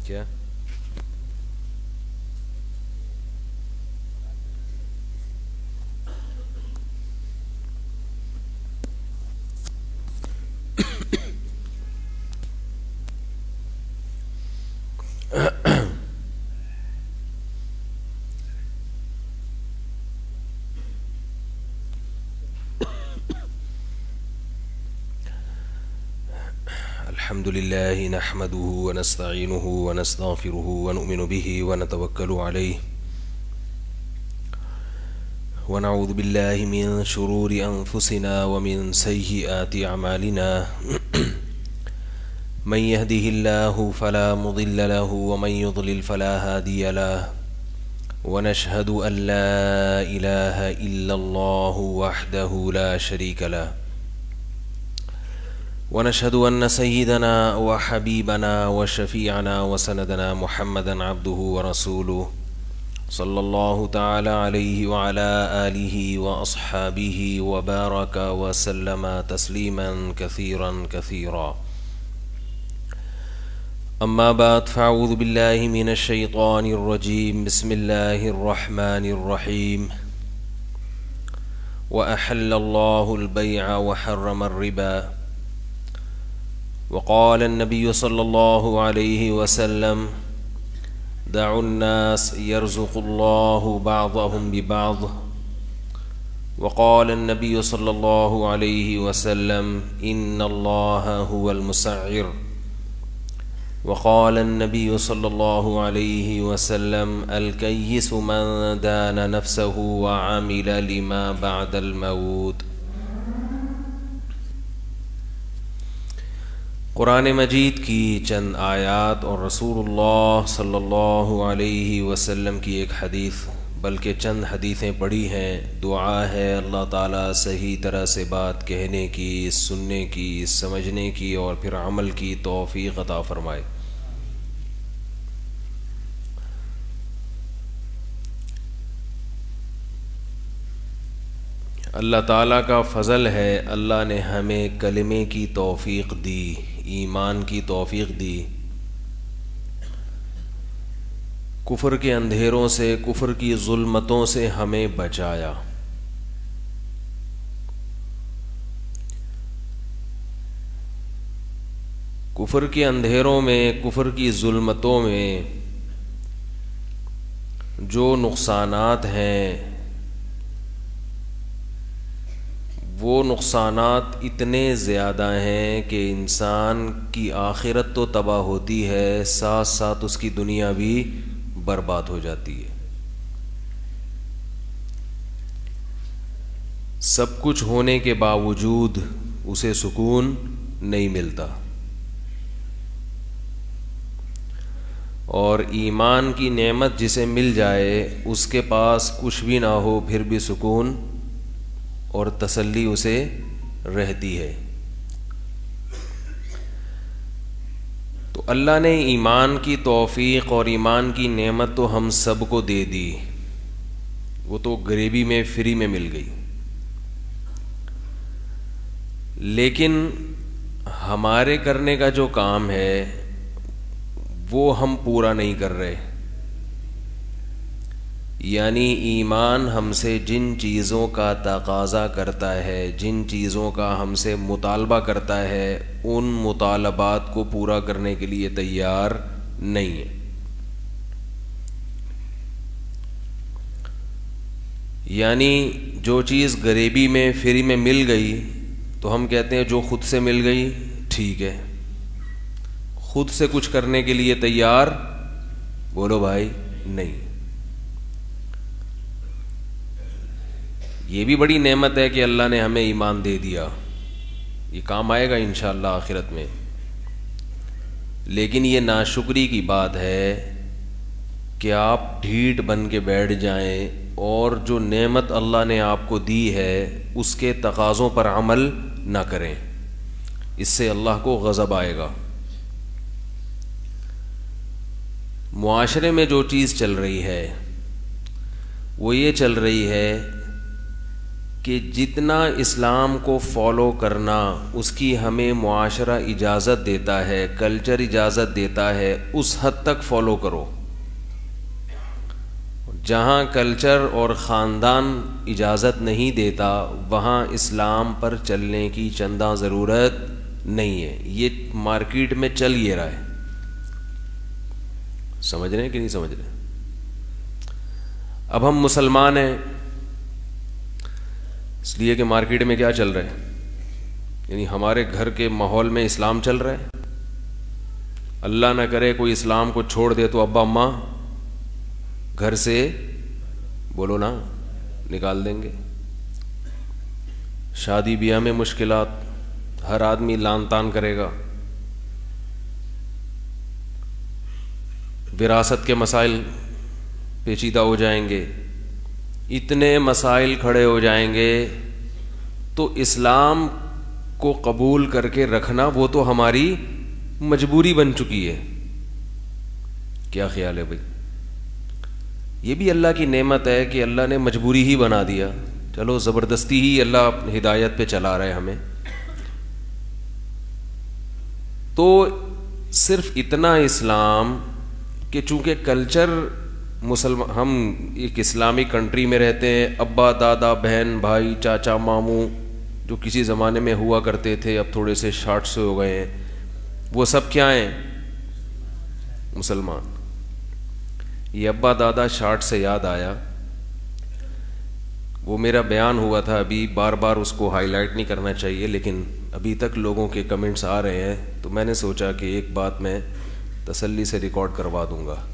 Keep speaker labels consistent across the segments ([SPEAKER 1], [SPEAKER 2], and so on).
[SPEAKER 1] کیا الحمد لله نحمده ونستعينه ونستغفره ونؤمن به ونتوكل عليه ونعوذ بالله من شرور أنفسنا ومن سيئات أعمالنا من يهده الله فلا مضل له ومن يضلل فلا هادي له ونشهد أن لا إله إلا الله وحده لا شريك له ونشهد أن سيدنا وحبيبنا وشفيعنا وسندنا محمدا عبده ورسوله صلى الله تعالى عليه وعلى آله وأصحابه وبارك وسلم تسليما كثيرا كثيرا. أما بعد فأعوذ بالله من الشيطان الرجيم. بسم الله الرحمن الرحيم. وأحل الله البيع وحرم الربا. وقال النبي صلى الله عليه وسلم دعوا الناس يرزق الله بعضهم ببعض. وقال النبي صلى الله عليه وسلم إن الله هو المسعر. وقال النبي صلى الله عليه وسلم الكيس من دان نفسه وعمل لما بعد الموت. قرآن مجید کی چند آیات اور رسول اللہ صلی اللہ علیہ وسلم کی ایک حدیث بلکہ چند حدیثیں پڑھی ہیں. دعا ہے اللہ تعالیٰ صحیح طرح سے بات کہنے کی، سننے کی، سمجھنے کی اور پھر عمل کی توفیق عطا فرمائے. اللہ تعالیٰ کا فضل ہے، اللہ نے ہمیں کلمے کی توفیق دی، ایمان کی توفیق دی، کفر کے اندھیروں سے، کفر کی ظلمتوں سے ہمیں بچایا. کفر کے اندھیروں میں، کفر کی ظلمتوں میں جو نقصانات ہیں وہ نقصانات اتنے زیادہ ہیں کہ انسان کی آخرت تو تباہ ہوتی ہے، ساتھ ساتھ اس کی دنیا بھی برباد ہو جاتی ہے. سب کچھ ہونے کے باوجود اسے سکون نہیں ملتا، اور ایمان کی نعمت جسے مل جائے اس کے پاس کچھ بھی نہ ہو پھر بھی سکون اور تسلی اسے رہتی ہے. تو اللہ نے ایمان کی توفیق اور ایمان کی نعمت تو ہم سب کو دے دی، وہ تو غریبی میں فری میں مل گئی، لیکن ہمارے کرنے کا جو کام ہے وہ ہم پورا نہیں کر رہے. یعنی ایمان ہم سے جن چیزوں کا تقاضا کرتا ہے، جن چیزوں کا ہم سے مطالبہ کرتا ہے، ان مطالبات کو پورا کرنے کے لیے تیار نہیں ہے. یعنی جو چیز غریبی میں فری میں مل گئی تو ہم کہتے ہیں جو خود سے مل گئی ٹھیک ہے. خود سے کچھ کرنے کے لیے تیار بولو بھائی نہیں. یہ بھی بڑی نعمت ہے کہ اللہ نے ہمیں ایمان دے دیا، یہ کام آئے گا انشاءاللہ آخرت میں. لیکن یہ ناشکری کی بات ہے کہ آپ ڈھیٹ بن کے بیٹھ جائیں اور جو نعمت اللہ نے آپ کو دی ہے اس کے تقاضوں پر عمل نہ کریں. اس سے اللہ کو غضب آئے گا. معاشرے میں جو چیز چل رہی ہے وہ یہ چل رہی ہے کہ جتنا اسلام کو فالو کرنا اس کی ہمیں معاشرہ اجازت دیتا ہے، کلچر اجازت دیتا ہے، اس حد تک فالو کرو۔ جہاں کلچر اور خاندان اجازت نہیں دیتا وہاں اسلام پر چلنے کی چندہ ضرورت نہیں ہے۔ یہ مارکیٹ میں چل یہ رہا ہے، سمجھ رہے ہیں کہ نہیں سمجھ رہے؟ اب ہم مسلمان ہیں اس لیے کہ مارکیٹ میں کیا چل رہا ہے، یعنی ہمارے گھر کے ماحول میں اسلام چل رہا ہے۔ اللہ نہ کرے کوئی اسلام کو چھوڑ دے تو ابا اماں گھر سے بولو نا نکال دیں گے۔ شادی بیاہ میں مشکلات، ہر آدمی لان تان کرے گا، وراثت کے مسائل پیچیدہ ہو جائیں گے، اتنے مسائل کھڑے ہو جائیں گے، تو اسلام کو قبول کر کے رکھنا وہ تو ہماری مجبوری بن چکی ہے۔ کیا خیال ہے بھائی؟ یہ بھی اللہ کی نعمت ہے کہ اللہ نے مجبوری ہی بنا دیا، چلو زبردستی ہی اللہ ہدایت پہ چلا رہا ہے ہمیں۔ تو صرف اتنا اسلام کہ چونکہ کلچر ہم ایک اسلامی کنٹری میں رہتے ہیں، ابا دادا بہن بھائی چاچا ماموں جو کسی زمانے میں ہوا کرتے تھے اب تھوڑے سے شارٹ سے ہو گئے ہیں، وہ سب کیا ہیں؟ مسلمان۔ یہ ابا دادا شارٹ سے یاد آیا، وہ میرا بیان ہوا تھا ابھی، بار بار اس کو ہائی لائٹ نہیں کرنا چاہیے لیکن ابھی تک لوگوں کے کمنٹس آ رہے ہیں تو میں نے سوچا کہ ایک بات میں تسلی سے ریکارڈ کروا دوں گا۔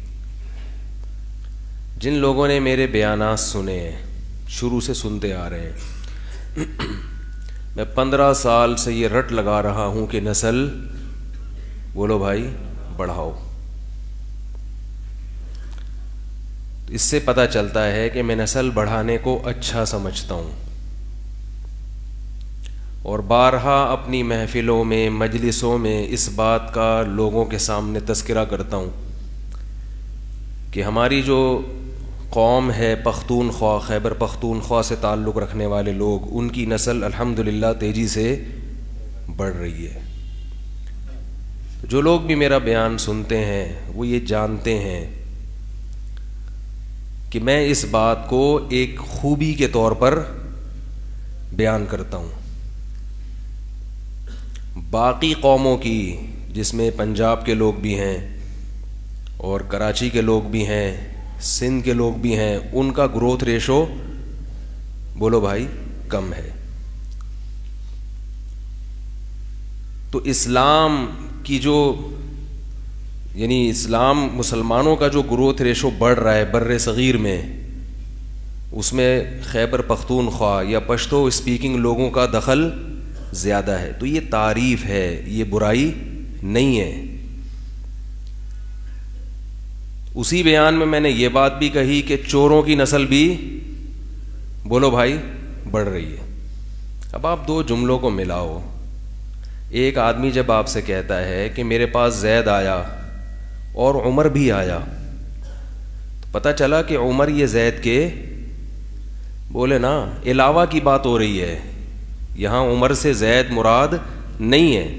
[SPEAKER 1] جن لوگوں نے میرے بیانات سنے ہیں، شروع سے سنتے آ رہے ہیں، میں 15 سال سے یہ رٹ لگا رہا ہوں کہ نسل بولو بھائی بڑھاؤ۔ اس سے پتہ چلتا ہے کہ میں نسل بڑھانے کو اچھا سمجھتا ہوں، اور بارہا اپنی محفلوں میں مجلسوں میں اس بات کا لوگوں کے سامنے تذکرہ کرتا ہوں کہ ہماری جو قوم ہے پختونخوا، خیبر پختونخوا سے تعلق رکھنے والے لوگ، ان کی نسل الحمدللہ تیزی سے بڑھ رہی ہے۔ جو لوگ بھی میرا بیان سنتے ہیں وہ یہ جانتے ہیں کہ میں اس بات کو ایک خوبی کے طور پر بیان کرتا ہوں۔ باقی قوموں کی، جس میں پنجاب کے لوگ بھی ہیں اور کراچی کے لوگ بھی ہیں، سندھ کے لوگ بھی ہیں، ان کا گروتھ ریشو بولو بھائی کم ہے۔ تو اسلام کی جو یعنی اسلام مسلمانوں کا جو گروتھ ریشو بڑھ رہا ہے بر صغیر میں، اس میں خیبر پختونخوا یا پشتو اسپیکنگ لوگوں کا دخل زیادہ ہے۔ تو یہ تعریف ہے، یہ برائی نہیں ہے۔ اسی بیان میں نے یہ بات بھی کہی کہ چوروں کی نسل بھی بولو بھائی بڑھ رہی ہے۔ اب آپ دو جملوں کو ملاؤ، ایک آدمی جب آپ سے کہتا ہے کہ میرے پاس زید آیا اور عمر بھی آیا، تو پتہ چلا کہ عمر یہ زید کے بولے نا علاوہ کی بات ہو رہی ہے، یہاں عمر سے زید مراد نہیں ہے۔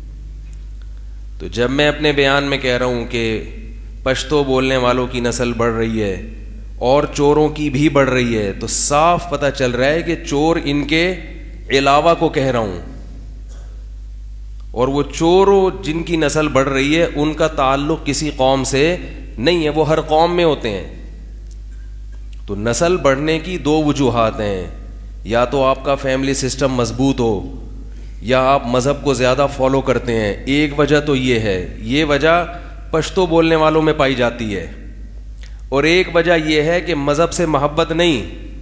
[SPEAKER 1] تو جب میں اپنے بیان میں کہہ رہا ہوں کہ پشتو بولنے والوں کی نسل بڑھ رہی ہے اور چوروں کی بھی بڑھ رہی ہے، تو صاف پتہ چل رہا ہے کہ چور ان کے علاوہ کو کہہ رہا ہوں، اور وہ چوروں جن کی نسل بڑھ رہی ہے ان کا تعلق کسی قوم سے نہیں ہے، وہ ہر قوم میں ہوتے ہیں۔ تو نسل بڑھنے کی دو وجوہات ہیں، یا تو آپ کا فیملی سسٹم مضبوط ہو یا آپ مذہب کو زیادہ فالو کرتے ہیں۔ ایک وجہ تو یہ ہے، یہ وجہ پشتو بولنے والوں میں پائی جاتی ہے، اور ایک وجہ یہ ہے کہ مذہب سے محبت نہیں،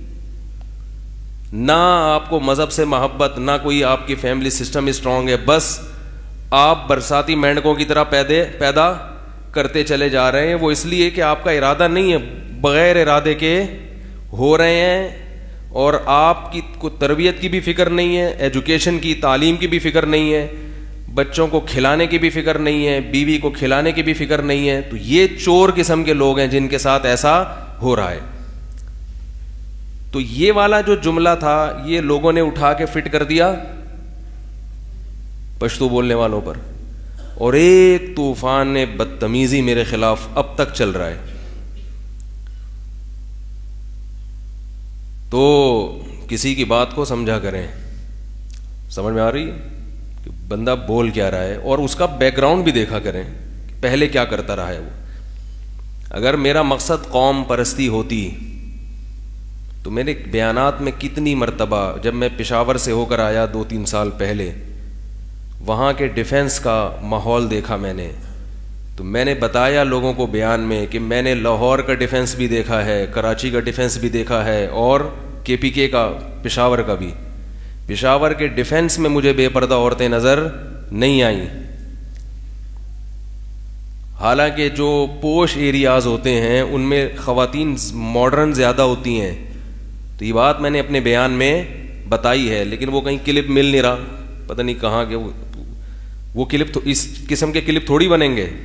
[SPEAKER 1] نہ آپ کو مذہب سے محبت، نہ کوئی آپ کی فیملی سسٹم اسٹرانگ ہے، بس آپ برساتی مینڈکوں کی طرح پیدا کرتے چلے جا رہے ہیں۔ وہ اس لیے کہ آپ کا ارادہ نہیں ہے، بغیر ارادے کے ہو رہے ہیں، اور آپ کی تربیت کی بھی فکر نہیں ہے، ایجوکیشن کی، تعلیم کی بھی فکر نہیں ہے، بچوں کو کھلانے کی بھی فکر نہیں ہے، بیوی کو کھلانے کی بھی فکر نہیں ہے۔ تو یہ چور قسم کے لوگ ہیں جن کے ساتھ ایسا ہو رہا ہے۔ تو تو یہ والا جو جملہ تھا یہ لوگوں نے اٹھا کے فٹ کر دیا پشتو بولنے والوں پر, اور ایک طوفان نے بدتمیزی میرے خلاف اب تک چل رہا ہے. تو کسی کی بات کو سمجھا کریں, سمجھ میں آ رہی ہے کہ بندہ بول کیا رہا ہے, اور اس کا بیک گراؤنڈ بھی دیکھا کریں پہلے کیا کرتا رہا ہے وہ. اگر میرا مقصد قوم پرستی ہوتی تو میرے بیانات میں کتنی مرتبہ, جب میں پشاور سے ہو کر آیا 2-3 سال پہلے, وہاں کے ڈیفنس کا ماحول دیکھا میں نے, تو میں نے بتایا لوگوں کو بیان میں کہ میں نے لاہور کا ڈیفنس بھی دیکھا ہے, کراچی کا ڈیفنس بھی دیکھا ہے, اور KPK کا پشاور کا بھی. پشاور کے ڈیفنس میں مجھے بے پردہ عورتیں نظر نہیں آئیں, حالانکہ جو پوش ایریاز ہوتے ہیں ان میں خواتین ماڈرن زیادہ ہوتی ہیں. تو یہ بات میں نے اپنے بیان میں بتائی ہے, لیکن وہ کہیں کلپ مل نہیں رہا, پتہ نہیں کہاں کے وہ کلپ, تو اس قسم کے کلپ تھوڑی بنیں گے.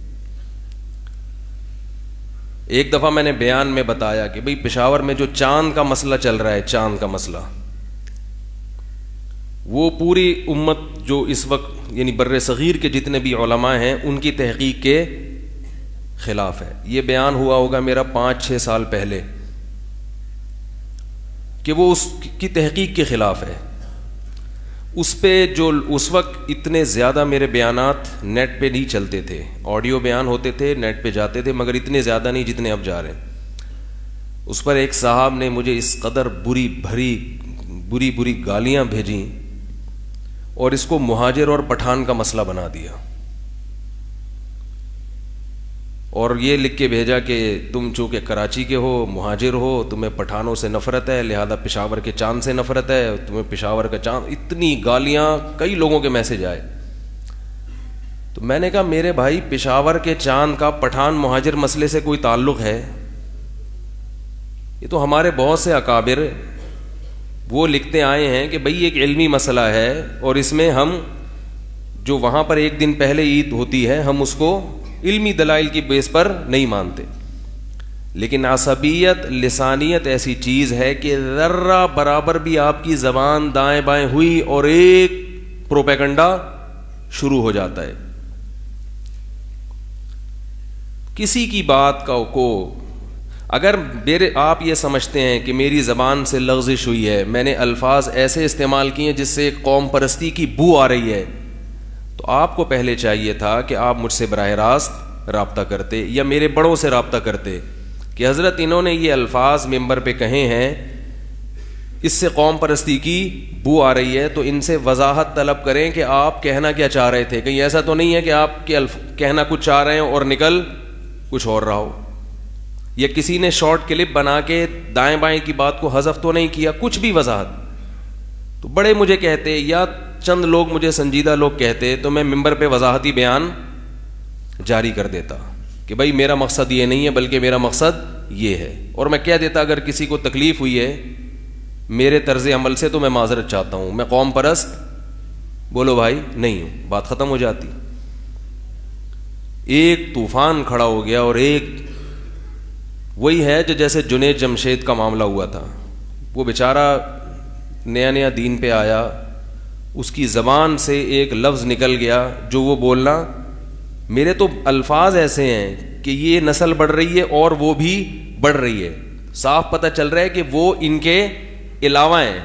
[SPEAKER 1] ایک دفعہ میں نے بیان میں بتایا کہ بھئی پشاور میں جو چاند کا مسئلہ چل رہا ہے, چاند کا مسئلہ, وہ پوری امت جو اس وقت یعنی بر صغیر کے جتنے بھی علماء ہیں ان کی تحقیق کے خلاف ہے. یہ بیان ہوا ہوگا میرا 5-6 سال پہلے کہ وہ اس کی تحقیق کے خلاف ہے. اس پہ جو اس وقت اتنے زیادہ میرے بیانات نیٹ پہ نہیں چلتے تھے, آڈیو بیان ہوتے تھے نیٹ پہ جاتے تھے, مگر اتنے زیادہ نہیں جتنے اب جا رہے ہیں. اس پر ایک صاحب نے مجھے اس قدر بری گالیاں بھیجیں اور اس کو مہاجر اور پٹھان کا مسئلہ بنا دیا, اور یہ لکھ کے بھیجا کہ تم چونکہ کراچی کے ہو, مہاجر ہو, تمہیں پٹھانوں سے نفرت ہے, لہذا پشاور کے چاند سے نفرت ہے, تمہیں پشاور کا چاند. اتنی گالیاں, کئی لوگوں کے میسج آئے. تو میں نے کہا میرے بھائی پشاور کے چاند کا پٹھان مہاجر مسئلے سے کوئی تعلق ہے؟ یہ تو ہمارے بہت سے اکابر وہ لکھتے آئے ہیں کہ بھئی ایک علمی مسئلہ ہے, اور اس میں ہم جو وہاں پر ایک دن پہلے عید ہوتی ہے ہم اس کو علمی دلائل کی بیس پر نہیں مانتے. لیکن عصبیت, لسانیت ایسی چیز ہے کہ ذرہ برابر بھی آپ کی زبان دائیں بائیں ہوئی اور ایک پروپیگنڈا شروع ہو جاتا ہے. کسی کی بات کو اگر آپ یہ سمجھتے ہیں کہ میری زبان سے لغزش ہوئی ہے, میں نے الفاظ ایسے استعمال کیے جس سے قوم پرستی کی بو آ رہی ہے, تو آپ کو پہلے چاہیے تھا کہ آپ مجھ سے براہ راست رابطہ کرتے یا میرے بڑوں سے رابطہ کرتے کہ حضرت انہوں نے یہ الفاظ ممبر پہ کہے ہیں, اس سے قوم پرستی کی بو آ رہی ہے, تو ان سے وضاحت طلب کریں کہ آپ کہنا کیا چاہ رہے تھے. کہیں ایسا تو نہیں ہے کہ آپ کے کہنا کچھ چاہ رہے ہیں اور نکل کچھ اور رہا ہو, یا کسی نے شارٹ کلپ بنا کے دائیں بائیں کی بات کو حذف تو نہیں کیا, کچھ بھی وضاحت. تو بڑے مجھے کہتے یا چند لوگ مجھے سنجیدہ لوگ کہتے تو میں ممبر پہ وضاحتی بیان جاری کر دیتا کہ بھائی میرا مقصد یہ نہیں ہے بلکہ میرا مقصد یہ ہے, اور میں کہہ دیتا اگر کسی کو تکلیف ہوئی ہے میرے طرز عمل سے تو میں معذرت چاہتا ہوں, میں قوم پرست بولو بھائی نہیں ہوں, بات ختم ہو جاتی. ایک طوفان کھڑا ہو گیا, اور ایک وہی ہے جو جیسے جنید جمشید کا معاملہ ہوا تھا. وہ بیچارہ نیا دین پہ آیا, اس کی زبان سے ایک لفظ نکل گیا جو وہ بولنا, میرے تو الفاظ ایسے ہیں کہ یہ نسل بڑھ رہی ہے اور وہ بھی بڑھ رہی ہے, صاف پتہ چل رہا ہے کہ وہ ان کے علاوہ ہیں.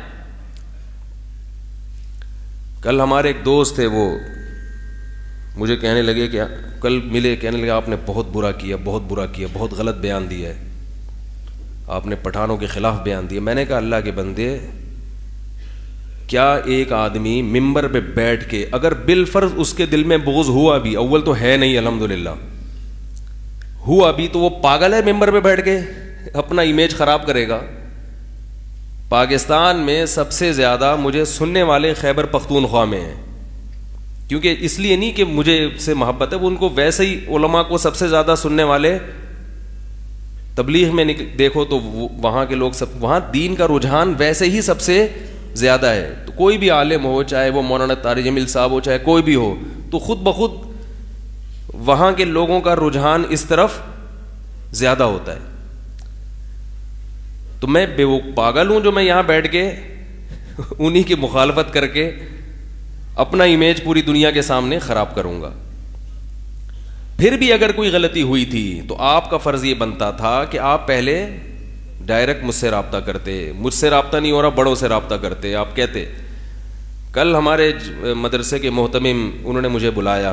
[SPEAKER 1] کل ہمارے ایک دوست تھے, وہ مجھے کہنے لگے کہ کل ملے, کہنے لگے آپ نے بہت برا کیا, بہت غلط بیان دیا ہے, آپ نے پٹھانوں کے خلاف بیان دیا. میں نے کہا اللہ کے بندے, کیا ایک آدمی ممبر پہ بیٹھ کے اگر بالفرض اس کے دل میں بغض ہوا بھی, اول تو ہے نہیں الحمدللہ, ہوا بھی تو وہ پاگل ہے ممبر پہ بیٹھ کے اپنا امیج خراب کرے گا. پاکستان میں سب سے زیادہ مجھے سننے والے خیبر پختونخوا میں ہیں, کیونکہ اس لیے نہیں کہ مجھے سے محبت ہے, وہ ان کو ویسے ہی علماء کو سب سے زیادہ سننے والے, تبلیغ میں دیکھو تو وہاں کے لوگ سب, وہاں دین کا رجحان ویسے ہی سب سے زیادہ ہے. تو کوئی بھی عالم ہو, چاہے وہ مولانا طارق جمیل صاحب ہو, چاہے کوئی بھی ہو, تو خود بخود وہاں کے لوگوں کا رجحان اس طرف زیادہ ہوتا ہے. تو میں پاگل ہوں جو میں یہاں بیٹھ کے انہی کی مخالفت کر کے اپنا امیج پوری دنیا کے سامنے خراب کروں گا. پھر بھی اگر کوئی غلطی ہوئی تھی تو آپ کا فرض یہ بنتا تھا کہ آپ پہلے ڈائریکٹ مجھ سے رابطہ کرتے. مجھ سے رابطہ نہیں ہو رہا, بڑوں سے رابطہ کرتے. آپ کہتے, کل ہمارے مدرسے کے محتمم انہوں نے مجھے بلایا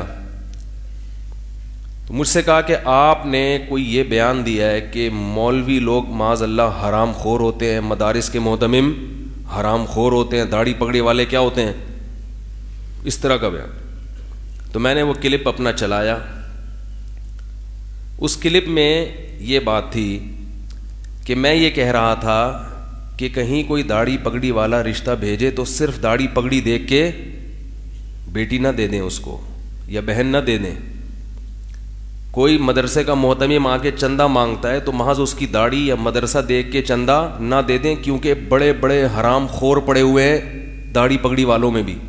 [SPEAKER 1] تو مجھ سے کہا کہ آپ نے کوئی یہ بیان دیا ہے کہ مولوی لوگ معاذ اللہ حرام خور ہوتے ہیں, مدارس کے محتمم حرام خور ہوتے ہیں, داڑھی پگڑی والے کیا ہوتے ہیں, اس طرح کا بیان. تو میں نے وہ کلپ اپنا چلایا. اس کلپ میں یہ بات تھی کہ میں یہ کہہ رہا تھا کہ کہیں کوئی داڑھی پگڑی والا رشتہ بھیجے تو صرف داڑھی پگڑی دیکھ کے بیٹی نہ دے دیں اس کو, یا بہن نہ دے دیں. کوئی مدرسے کا محتمم آ کے چندہ مانگتا ہے تو محض اس کی داڑھی یا مدرسہ دیکھ کے چندہ نہ دے دیں, کیونکہ بڑے بڑے حرام خور پڑے ہوئے ہیں داڑھی پگڑی والوں میں بھی.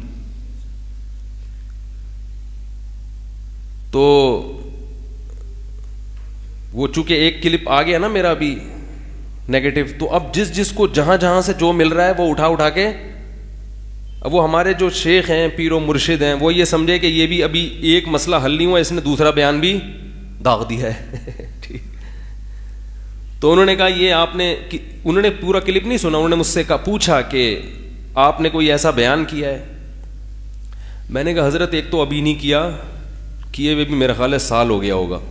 [SPEAKER 1] تو وہ چونکہ ایک کلپ آ گیا نا میرا بھی نیگیٹو, تو اب جس کو جہاں جہاں سے جو مل رہا ہے وہ اٹھا کے, اب وہ ہمارے جو شیخ ہیں پیر و مرشد ہیں وہ یہ سمجھے کہ یہ بھی ابھی ایک مسئلہ حل نہیں ہوا, اس نے دوسرا بیان بھی داغ دیا ہے. ٹھیک. تو انہوں نے کہا یہ آپ نے, انہوں نے پورا کلپ نہیں سنا, انہوں نے مجھ سے پوچھا کہ آپ نے کوئی ایسا بیان کیا ہے. میں نے کہا حضرت ایک تو ابھی نہیں کیے ہوئے بھی میرا خیال ہے سال ہو گیا ہوگا.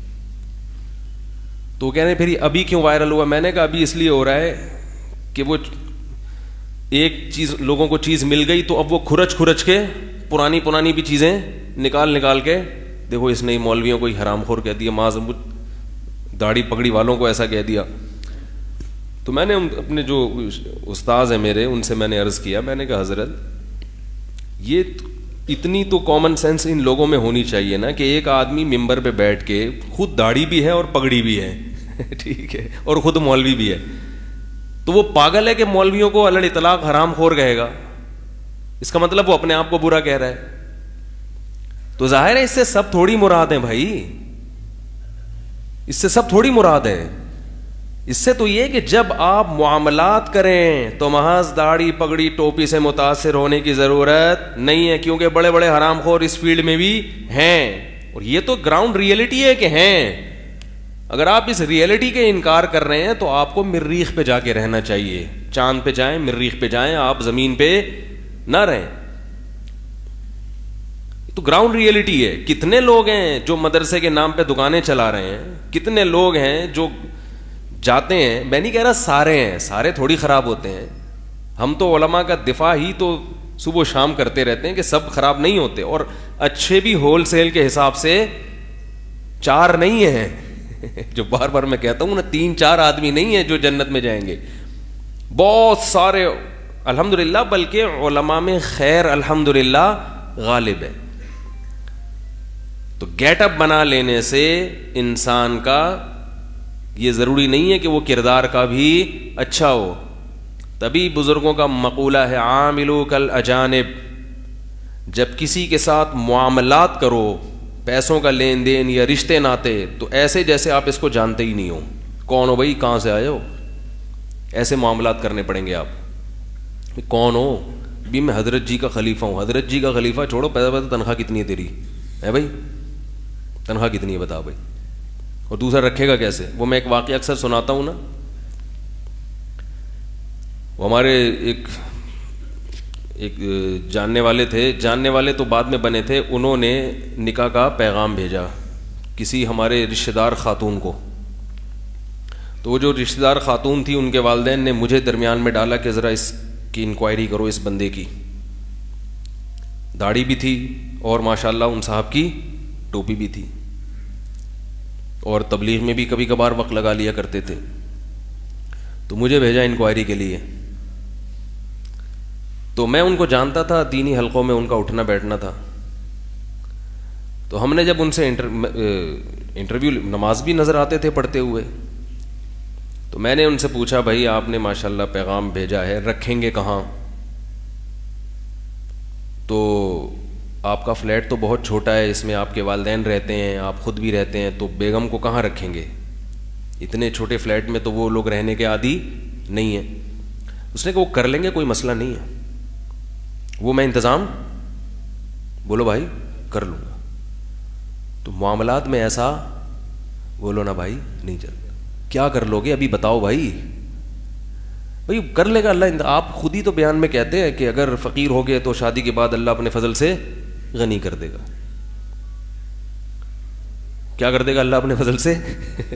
[SPEAKER 1] تو کہہ رہے پھر ابھی کیوں وائرل ہوا. میں نے کہا ابھی اس لیے ہو رہا ہے کہ وہ ایک چیز, لوگوں کو چیز مل گئی تو اب وہ کھرچ کے پرانی بھی چیزیں نکال کے, دیکھو اس نے مولویوں کو ہی حرام خور کہہ دیا, معذم داڑھی پگڑی والوں کو ایسا کہہ دیا. تو میں نے اپنے جو استاذ ہیں میرے ان سے میں نے عرض کیا, میں نے کہا حضرت یہ اتنی تو کامن سینس ان لوگوں میں ہونی چاہیے نا کہ ایک آدمی ممبر پہ بیٹھ کے خود داڑھی بھی ہے اور پگڑی بھی ہے, ٹھیک ہے, اور خود مولوی بھی ہے, تو وہ پاگل ہے کہ مولویوں کو علی اطلاق حرام خور کہے گا. اس کا مطلب وہ اپنے آپ کو برا کہہ رہا ہے. تو ظاہر ہے اس سے سب تھوڑی مراد ہیں بھائی, اس سے سب تھوڑی مراد ہے. اس سے تو یہ کہ جب آپ معاملات کریں تو محض داڑھی پگڑی ٹوپی سے متاثر ہونے کی ضرورت نہیں ہے, کیونکہ بڑے بڑے حرام خور اس فیلڈ میں بھی ہیں, اور یہ تو گراؤنڈ ریئلٹی ہے کہ ہیں. اگر آپ اس ریئلٹی کے انکار کر رہے ہیں تو آپ کو مریخ پہ جا کے رہنا چاہیے. چاند پہ جائیں, مریخ پہ جائیں, آپ زمین پہ نہ رہیں. تو گراؤنڈ ریئلٹی ہے. کتنے لوگ ہیں جو مدرسے کے نام پہ دکانیں چلا رہے ہیں, کتنے لوگ ہیں جو جاتے ہیں. میں نہیں کہہ رہا سارے ہیں, سارے تھوڑی خراب ہوتے ہیں. ہم تو علماء کا دفاع ہی تو صبح و شام کرتے رہتے ہیں کہ سب خراب نہیں ہوتے, اور اچھے بھی ہول سیل کے حساب سے 4 نہیں ہیں. جو بار بار میں کہتا ہوں نا, 3-4 آدمی نہیں ہیں جو جنت میں جائیں گے, بہت سارے الحمدللہ, بلکہ علماء میں خیر الحمدللہ غالب ہے. تو گیٹ اپ بنا لینے سے انسان کا یہ ضروری نہیں ہے کہ وہ کردار کا بھی اچھا ہو. تبھی بزرگوں کا مقولہ ہے عاملو کل اجانب, جب کسی کے ساتھ معاملات کرو, پیسوں کا لین دین یا رشتے ناتے, تو ایسے جیسے آپ اس کو جانتے ہی نہیں ہو. کون ہو بھائی, کہاں سے آئے ہو, ایسے معاملات کرنے پڑیں گے آپ. کون ہو بھی, میں حضرت جی کا خلیفہ ہوں. حضرت جی کا خلیفہ چھوڑو, پیسہ تنخواہ کتنی ہے تیری ہے بھائی, تنخواہ کتنی ہے بتا بھائی, اور دوسرا رکھے گا کیسے. وہ میں ایک واقعہ اکثر سناتا ہوں نا, وہ ہمارے ایک جاننے والے تو بعد میں بنے تھے, انہوں نے نکاح کا پیغام بھیجا کسی ہمارے رشتہ دار خاتون کو. تو وہ جو رشتہ دار خاتون تھی, ان کے والدین نے مجھے درمیان میں ڈالا کہ ذرا اس کی انکوائری کرو, اس بندے کی. داڑھی بھی تھی اور ماشاءاللہ ان صاحب کی ٹوپی بھی تھی, اور تبلیغ میں بھی کبھی کبھار وقت لگا لیا کرتے تھے. تو مجھے بھیجا انکوائری کے لیے. تو میں ان کو جانتا تھا, دینی حلقوں میں ان کا اٹھنا بیٹھنا تھا. تو ہم نے جب ان سے انٹرویو, نماز بھی نظر آتے تھے پڑھتے ہوئے, تو میں نے ان سے پوچھا بھائی آپ نے ماشاءاللہ پیغام بھیجا ہے, رکھیں گے کہاں. تو آپ کا فلیٹ تو بہت چھوٹا ہے, اس میں آپ کے والدین رہتے ہیں, آپ خود بھی رہتے ہیں, تو بیگم کو کہاں رکھیں گے. اتنے چھوٹے فلیٹ میں تو وہ لوگ رہنے کے عادی نہیں ہے. اس نے کہا وہ کر لیں گے, کوئی مسئلہ نہیں ہے, وہ میں انتظام بولو بھائی کر لوں گا. تو معاملات میں ایسا بولو نا بھائی نہیں چلتا. کیا کر لو گے ابھی بتاؤ بھائی کر لے گا اللہ. آپ خود ہی تو بیان میں کہتے ہیں کہ اگر فقیر ہو گئے تو شادی کے بعد اللہ اپنے فضل سے غنی کر دے گا. کیا کر دے گا اللہ اپنے فضل سے؟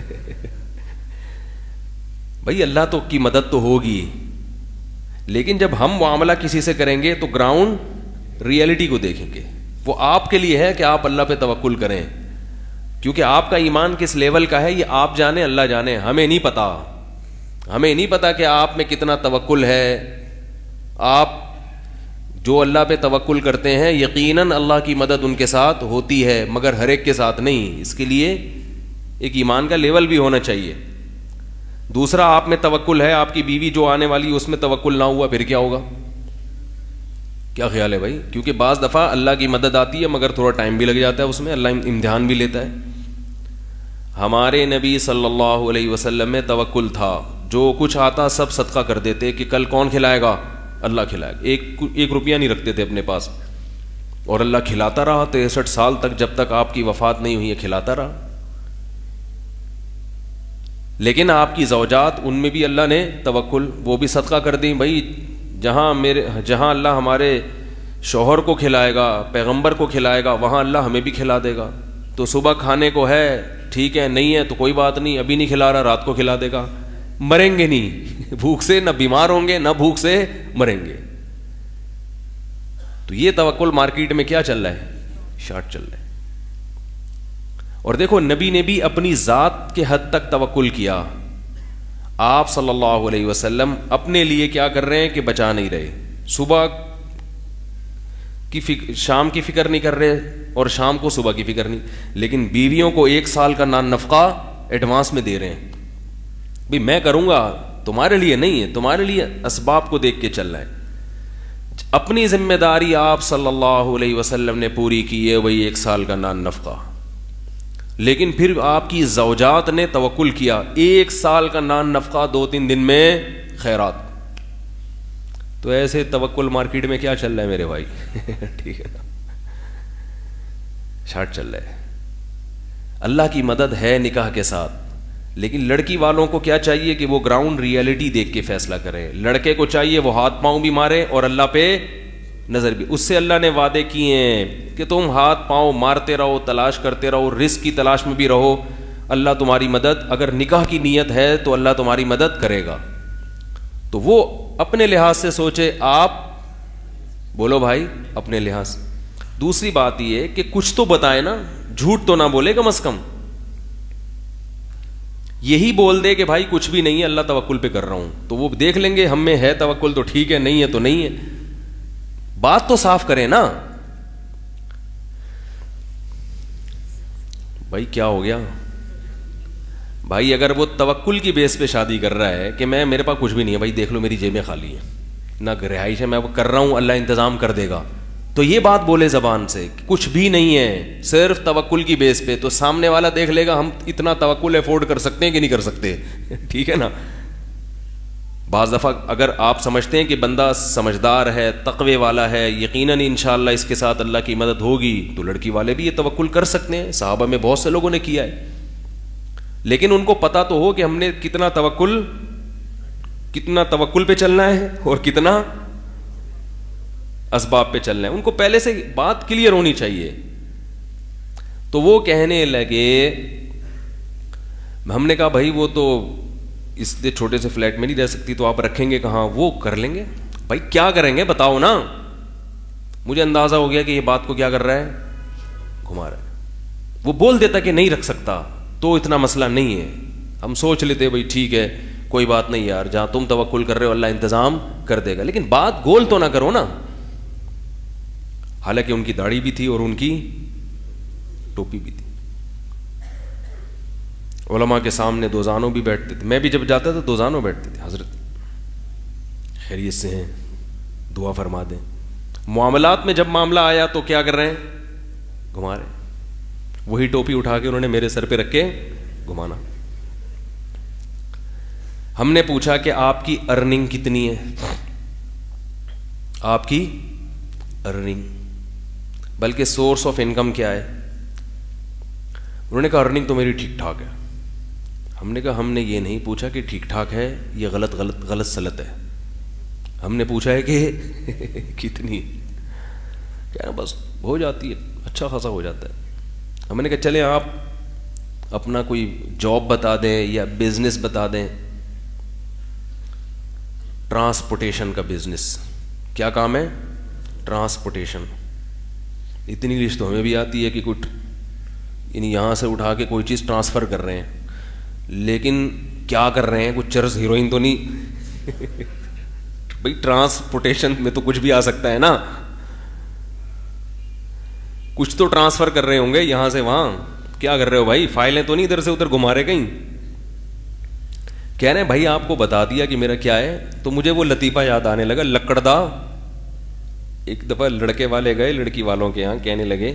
[SPEAKER 1] بھائی اللہ تو کی مدد تو ہوگی, لیکن جب ہم معاملہ کسی سے کریں گے تو گراؤنڈ ریئلٹی کو دیکھیں گے. وہ آپ کے لیے ہے کہ آپ اللہ پہ توکل کریں, کیونکہ آپ کا ایمان کس لیول کا ہے یہ آپ جانیں, اللہ جانے. ہمیں نہیں پتا, ہمیں نہیں پتا کہ آپ میں کتنا توکل ہے. آپ جو اللہ پہ توکل کرتے ہیں یقیناً اللہ کی مدد ان کے ساتھ ہوتی ہے, مگر ہر ایک کے ساتھ نہیں. اس کے لیے ایک ایمان کا لیول بھی ہونا چاہیے. دوسرا, آپ میں توکل ہے, آپ کی بیوی جو آنے والی اس میں توکل نہ ہوا پھر کیا ہوگا؟ کیا خیال ہے بھائی؟ کیونکہ بعض دفعہ اللہ کی مدد آتی ہے مگر تھوڑا ٹائم بھی لگ جاتا ہے, اس میں اللہ امتحان بھی لیتا ہے. ہمارے نبی صلی اللہ علیہ وسلم میں توکل تھا, جو کچھ آتا سب صدقہ کر دیتے کہ کل کون کھلائے گا؟ اللہ کھلائے گا. ایک روپیہ نہیں رکھتے تھے اپنے پاس, اور اللہ کھلاتا رہا 63 سال تک, جب تک آپ کی وفات نہیں ہوئی ہے کھلاتا رہا. لیکن آپ کی زوجات ان میں بھی اللہ نے توکل, وہ بھی صدقہ کر دیں. بھائی جہاں اللہ ہمارے شوہر کو کھلائے گا, پیغمبر کو کھلائے گا, وہاں اللہ ہمیں بھی کھلا دے گا. تو صبح کھانے کو ہے ٹھیک ہے, نہیں ہے تو کوئی بات نہیں, ابھی نہیں کھلا رہا رات کو کھلا دے گا. مریں گے نہیں بھوک سے, نہ بیمار ہوں گے, نہ بھوک سے مریں گے. تو یہ توکل مارکیٹ میں کیا چل رہا ہے؟ شارٹ چل رہا ہے. اور دیکھو نبی نے بھی اپنی ذات کے حد تک توکل کیا. آپ صلی اللہ علیہ وسلم اپنے لیے کیا کر رہے ہیں کہ بچا نہیں رہے, صبح کی شام کی فکر نہیں کر رہے اور شام کو صبح کی فکر نہیں, لیکن بیویوں کو 1 سال کا نان نفقہ ایڈوانس میں دے رہے ہیں. بھئی میں کروں گا, تمہارے لیے نہیں ہے, تمہارے لیے اسباب کو دیکھ کے چل رہا ہے. اپنی ذمہ داری آپ صلی اللہ علیہ وسلم نے پوری کی ہے, وہی 1 سال کا نان نفقہ. لیکن پھر آپ کی زوجات نے توکل کیا, 1 سال کا نان نفقہ 2-3 دن میں خیرات. تو ایسے توکل مارکیٹ میں کیا چل رہا ہے میرے بھائی؟ ٹھیک ہے نا, شارٹ چل رہا ہے. اللہ کی مدد ہے نکاح کے ساتھ, لیکن لڑکی والوں کو کیا چاہیے کہ وہ گراؤنڈ ریئلٹی دیکھ کے فیصلہ کریں. لڑکے کو چاہیے وہ ہاتھ پاؤں بھی مارے اور اللہ پہ نظر بھی. اس سے اللہ نے وعدے کیے ہیں کہ تم ہاتھ پاؤں مارتے رہو, تلاش کرتے رہو, رزق کی تلاش میں بھی رہو, اللہ تمہاری مدد, اگر نکاح کی نیت ہے تو اللہ تمہاری مدد کرے گا. تو وہ اپنے لحاظ سے سوچے, آپ بولو بھائی اپنے لحاظ سے. دوسری بات یہ کہ کچھ تو بتائے نا, جھوٹ تو نہ بولے کم از کم. یہی بول دے کہ بھائی کچھ بھی نہیں ہے, اللہ توکل پہ کر رہا ہوں, تو وہ دیکھ لیں گے ہم میں ہے توکل تو ٹھیک ہے, نہیں ہے تو نہیں ہے. بات تو صاف کریں نا. بھائی کیا ہو گیا بھائی؟ اگر وہ توکل کی بیس پہ شادی کر رہا ہے کہ میرے پاس کچھ بھی نہیں ہے بھائی, دیکھ لو میری جیبیں خالی ہیں, نہ رہائش ہے, میں وہ کر رہا ہوں, اللہ انتظام کر دے گا, تو یہ بات بولے زبان سے کچھ بھی نہیں ہے, صرف توکل کی بیس پہ, تو سامنے والا دیکھ لے گا ہم اتنا توکل افورڈ کر سکتے ہیں کہ نہیں کر سکتے. ٹھیک ہے نا. بعض دفعہ اگر آپ سمجھتے ہیں کہ بندہ سمجھدار ہے, تقوی والا ہے, یقیناً انشاءاللہ اس کے ساتھ اللہ کی مدد ہوگی, تو لڑکی والے بھی یہ توکل کر سکتے ہیں. صحابہ میں بہت سے لوگوں نے کیا ہے, لیکن ان کو پتا تو ہو کہ ہم نے کتنا توکل پہ چلنا ہے اور کتنا اسباب پہ چلنا ہے. ان کو پہلے سے بات کلیئر ہونی چاہیے. تو وہ کہنے لگے, ہم نے کہا بھائی وہ تو اس چھوٹے سے فلیٹ میں نہیں رہ سکتی, تو آپ رکھیں گے کہاں؟ وہ کر لیں گے. بھائی کیا کریں گے بتاؤ نا. مجھے اندازہ ہو گیا کہ یہ بات کو کیا کر رہا ہے, گھما رہا ہے. وہ بول دیتا کہ نہیں رکھ سکتا تو اتنا مسئلہ نہیں ہے, ہم سوچ لیتے بھائی ٹھیک ہے کوئی بات نہیں یار, جہاں تم توکل کر رہے ہو اللہ انتظام کر دے گا. لیکن بات گول تو نہ کرو نا. حالانکہ ان کی داڑھی بھی تھی اور ان کی ٹوپی بھی تھی. علماء کے سامنے دوزانوں بھی بیٹھتے تھے, میں بھی جب جاتا تھا دوزانوں بیٹھتے تھے, حضرت خیریت سے ہیں, دعا فرما دیں. معاملات میں جب معاملہ آیا تو کیا کر رہے ہیں, گھما رہے ہیں. وہی ٹوپی اٹھا کے انہوں نے میرے سر پہ رکھ کے گھمانا. ہم نے پوچھا کہ آپ کی ارننگ کتنی ہے، آپ کی ارننگ بلکہ سورس آف انکم کیا ہے؟ انہوں نے کہا ارننگ تو میری ٹھیک ٹھاک ہے. ہم نے کہا ہم نے یہ نہیں پوچھا کہ ٹھیک ٹھاک ہے یہ غلط سلط ہے، ہم نے پوچھا ہے کہ کتنی. کیا بس ہو جاتی ہے، اچھا خاصا ہو جاتا ہے. ہم نے کہا چلیں آپ اپنا کوئی جاب بتا دیں یا بزنس بتا دیں. ٹرانسپورٹیشن کا بزنس. کیا کام ہے؟ ٹرانسپورٹیشن. اتنی انگلش تو ہمیں بھی آتی ہے کہ کچھ یعنی یہاں سے اٹھا کے کوئی چیز ٹرانسفر کر رہے ہیں، لیکن کیا کر رہے ہیں؟ کچھ چرس ہیروئن تو نہیں؟ بھائی ٹرانسپورٹیشن میں تو کچھ بھی آ سکتا ہے نا، کچھ تو ٹرانسفر کر رہے ہوں گے یہاں سے وہاں. کیا کر رہے ہو بھائی؟ فائلیں تو نہیں ادھر سے ادھر گھما رہے کہیں؟ کہہ رہے ہیں بھائی آپ کو بتا دیا کہ میرا کیا ہے. تو مجھے وہ لطیفہ یاد آنے لگا، لکڑدا. ایک دفعہ لڑکے والے گئے لڑکی والوں کے یہاں، کہنے لگے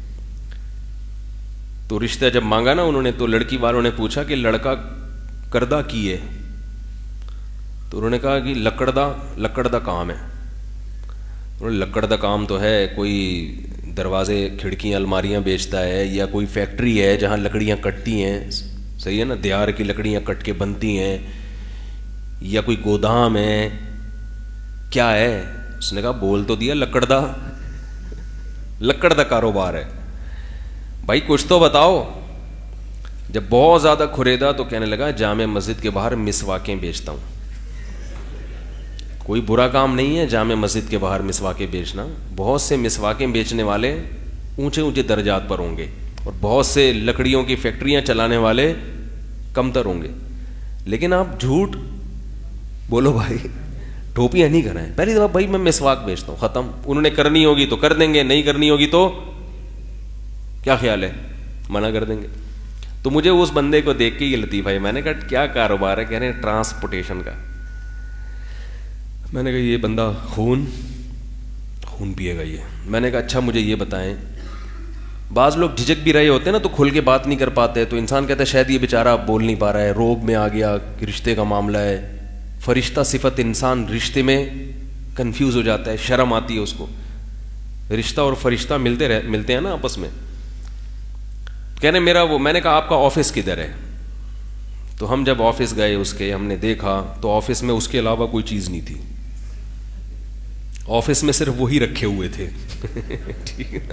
[SPEAKER 1] تو رشتہ جب مانگا نا انہوں نے، تو لڑکی والوں نے پوچھا کہ لڑکا کردہ کی ہے؟ تو انہوں نے کہا کہ لکڑدا کام ہے. انہوں نے لکڑدا کام تو ہے، کوئی دروازے کھڑکیاں الماریاں بیچتا ہے، یا کوئی فیکٹری ہے جہاں لکڑیاں کٹتی ہیں، صحیح ہے نا، دیار کی لکڑیاں کٹ کے بنتی ہیں، یا کوئی گودام ہے، کیا ہے؟ اس نے کہا بول تو دیا لکڑدا کاروبار ہے. بھائی کچھ تو بتاؤ. جب بہت زیادہ کھریدا تو کہنے لگا جامع مسجد کے باہر مسواکیں بیچتا ہوں. کوئی برا کام نہیں ہے جامع مسجد کے باہر مسواکیں بیچنا. بہت سے مسواکیں بیچنے والے اونچے اونچے درجات پر ہوں گے، اور بہت سے لکڑیوں کی فیکٹریاں چلانے والے کمتر ہوں گے. لیکن آپ جھوٹ بولو بھائی، ٹوپیاں نہیں کرائیں. پہلی دفعہ بھائی میں مسواک بیچتا ہوں، ختم. انہوں نے کرنی ہوگی تو کر دیں گے، نہیں کرنی ہوگی تو کیا خیال ہے؟ منع کر دیں گے. تو مجھے اس بندے کو دیکھ کے یہ لطیفہ ہے. میں نے کہا کیا کاروبار ہے؟ کہہ رہے ہیں ٹرانسپورٹیشن کا. میں نے کہا یہ بندہ خون پیے گا یہ. میں نے کہا اچھا مجھے یہ بتائیں، بعض لوگ جھجک بھی رہے ہوتے ہیں نا تو کھل کے بات نہیں کر پاتے، تو انسان کہتا ہے شاید یہ بیچارہ بول نہیں پا رہا ہے، روب میں آ گیا کہ رشتے کا معاملہ ہے. فرشتہ صفت انسان رشتے میں کنفیوز ہو جاتا ہے، شرم آتی ہے اس کو. رشتہ اور فرشتہ ملتے ہیں نا آپس میں. کہنے میرا وہ، میں نے کہا آپ کا آفس کدھر ہے؟ تو ہم جب آفس گئے اس کے، ہم نے دیکھا تو آفس میں اس کے علاوہ کوئی چیز نہیں تھی. آفس میں صرف وہی رکھے ہوئے تھے. ٹھیک ہے.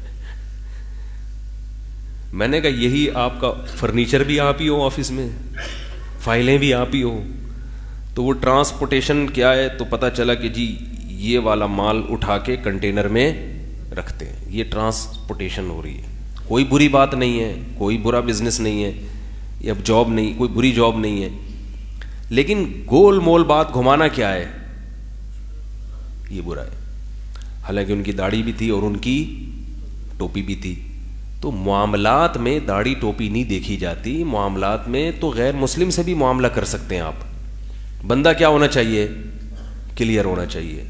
[SPEAKER 1] میں نے کہا یہی آپ کا فرنیچر بھی آپ ہی ہو آفس میں، فائلیں بھی آپ ہی ہو. تو وہ ٹرانسپورٹیشن کیا ہے؟ تو پتہ چلا کہ جی یہ والا مال اٹھا کے کنٹینر میں رکھتے ہیں، یہ ٹرانسپورٹیشن ہو رہی ہے. کوئی بری بات نہیں ہے، کوئی برا بزنس نہیں ہے، یا جاب نہیں، کوئی بری جاب نہیں ہے. لیکن گول مول بات گھمانا کیا ہے؟ یہ برا ہے. حالانکہ ان کی داڑھی بھی تھی اور ان کی ٹوپی بھی تھی. تو معاملات میں داڑھی ٹوپی نہیں دیکھی جاتی. معاملات میں تو غیر مسلم سے بھی معاملہ کر سکتے ہیں آپ. بندہ کیا ہونا چاہیے؟ کلیئر ہونا چاہیے.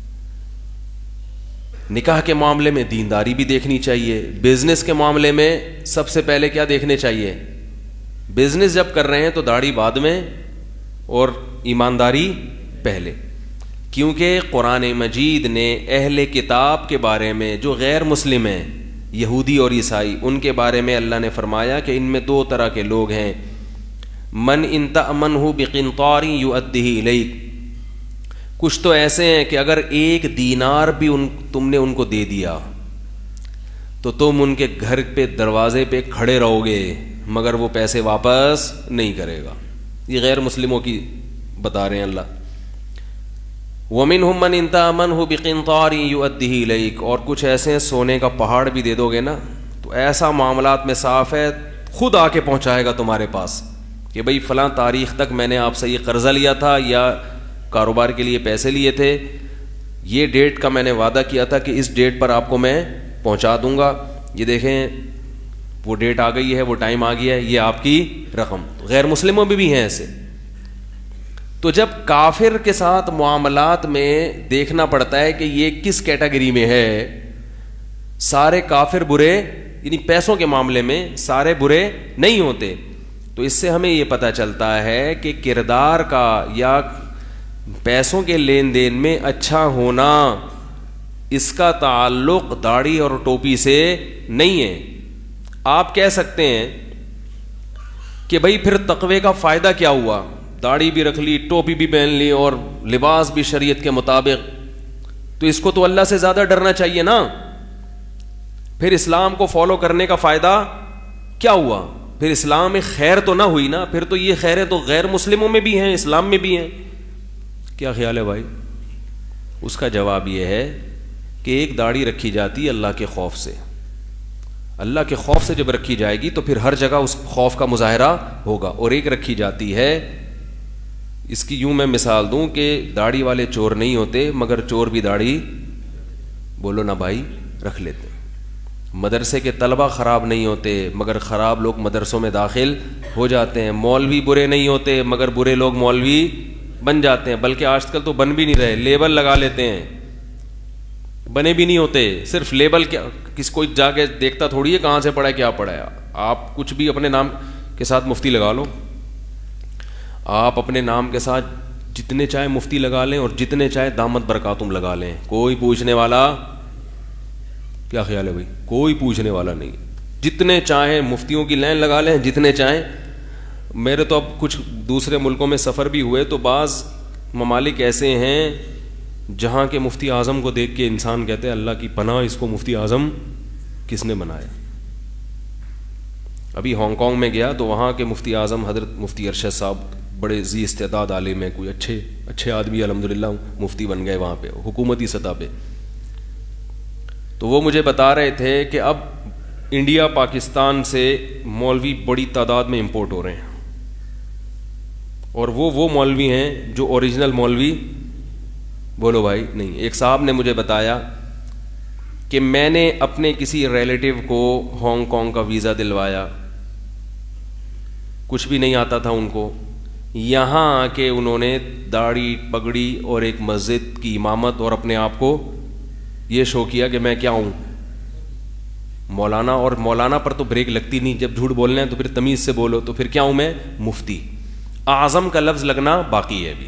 [SPEAKER 1] نکاح کے معاملے میں دینداری بھی دیکھنی چاہیے. بزنس کے معاملے میں سب سے پہلے کیا دیکھنے چاہیے؟ بزنس جب کر رہے ہیں تو داڑھی بعد میں اور ایمانداری پہلے. کیونکہ قرآن مجید نے اہل کتاب کے بارے میں جو غیر مسلم ہیں، یہودی اور عیسائی، ان کے بارے میں اللہ نے فرمایا کہ ان میں دو طرح کے لوگ ہیں. من ان تأمنہ بقنطار یؤدہ الیک. کچھ تو ایسے ہیں کہ اگر 1 دینار بھی تم نے ان کو دے دیا تو تم ان کے گھر پہ دروازے پہ کھڑے رہو گے مگر وہ پیسے واپس نہیں کرے گا. یہ غیر مسلموں کی بتا رہے ہیں اللہ. وَمِنْهُمْ مَنْ إِنْ تَأْمَنْهُ بِقِنْطَارٍ يُؤَدِّهِ إِلَيْكَ. اور کچھ ایسے ہیں سونے کا پہاڑ بھی دے دو گے نا تو ایسا معاملات میں صاف ہے خود آ کے پہنچائے گا تمہارے پاس کہ بھئی فلاں تاریخ تک میں نے آپ سے یہ قرضہ لیا تھا یا کاروبار کے لیے پیسے لیے تھے، یہ ڈیٹ کا میں نے وعدہ کیا تھا کہ اس ڈیٹ پر آپ کو میں پہنچا دوں گا. یہ دیکھیں وہ ڈیٹ آ گئی ہے، وہ ٹائم آ گیا ہے، یہ آپ کی رقم. غیر مسلموں میں بھی ہیں ایسے. تو جب کافر کے ساتھ معاملات میں دیکھنا پڑتا ہے کہ یہ کس کیٹیگری میں ہے. سارے کافر برے، یعنی پیسوں کے معاملے میں سارے برے نہیں ہوتے. تو اس سے ہمیں یہ پتہ چلتا ہے کہ کردار کا یا پیسوں کے لین دین میں اچھا ہونا، اس کا تعلق داڑھی اور ٹوپی سے نہیں ہے. آپ کہہ سکتے ہیں کہ بھائی پھر تقوی کا فائدہ کیا ہوا، داڑھی بھی رکھ لی، ٹوپی بھی پہن لی اور لباس بھی شریعت کے مطابق، تو اس کو تو اللہ سے زیادہ ڈرنا چاہیے نا. پھر اسلام کو فالو کرنے کا فائدہ کیا ہوا؟ پھر اسلام میں خیر تو نہ ہوئی نا، پھر تو یہ خیریں تو غیر مسلموں میں بھی ہیں، اسلام میں بھی ہیں. کیا خیال ہے بھائی؟ اس کا جواب یہ ہے کہ ایک داڑھی رکھی جاتی ہے اللہ کے خوف سے. اللہ کے خوف سے جب رکھی جائے گی تو پھر ہر جگہ اس خوف کا مظاہرہ ہوگا. اور ایک رکھی جاتی ہے، اس کی یوں میں مثال دوں کہ داڑھی والے چور نہیں ہوتے مگر چور بھی داڑھی، بولو نا بھائی، رکھ لیتے. مدرسے کے طلبہ خراب نہیں ہوتے مگر خراب لوگ مدرسوں میں داخل ہو جاتے ہیں. مولوی برے نہیں ہوتے مگر برے لوگ مولوی بن جاتے ہیں. بلکہ آج کل تو بن بھی نہیں رہے، لیبل لگا لیتے ہیں، بنے بھی نہیں ہوتے. صرف لیبل، کیا کس کو جا کے دیکھتا تھوڑی ہے کہاں سے پڑھا ہے کیا پڑھا ہے. آپ کچھ بھی اپنے نام کے ساتھ مفتی لگا لو، آپ اپنے نام کے ساتھ جتنے چاہے مفتی لگا لیں اور جتنے چاہے دامت برکاتم لگا لیں، کوئی پوچھنے والا، کیا خیال ہے بھائی؟ کوئی پوچھنے والا نہیں. جتنے چاہیں مفتیوں کی لائن لگا لیں، جتنے چاہیں. میرے تو اب کچھ دوسرے ملکوں میں سفر بھی ہوئے تو بعض ممالک ایسے ہیں جہاں کے مفتی اعظم کو دیکھ کے انسان کہتے ہیں اللہ کی پناہ، اس کو مفتی اعظم کس نے بنایا. ابھی ہانگ کانگ میں گیا تو وہاں کے مفتی اعظم حضرت مفتی ارشد صاحب بڑے ذی استعداد عالم ہیں، کوئی اچھے آدمی الحمدللہ مفتی بن گئے وہاں پہ حکومتی سطح پہ. تو وہ مجھے بتا رہے تھے کہ اب انڈیا پاکستان سے مولوی بڑی تعداد میں امپورٹ ہو رہے ہیں، اور وہ مولوی ہیں جو اوریجنل مولوی، بولو بھائی، نہیں. ایک صاحب نے مجھے بتایا کہ میں نے اپنے کسی ریلیٹیو کو ہانگ کانگ کا ویزا دلوایا، کچھ بھی نہیں آتا تھا ان کو. یہاں آ کے انہوں نے داڑھی پگڑی اور ایک مسجد کی امامت اور اپنے آپ کو یہ شو کیا کہ میں کیا ہوں، مولانا. اور مولانا پر تو بریک لگتی نہیں، جب جھوٹ بولنا ہے تو پھر تمیز سے بولو. تو پھر کیا ہوں میں؟ مفتی. اعظم کا لفظ لگنا باقی ہے ابھی.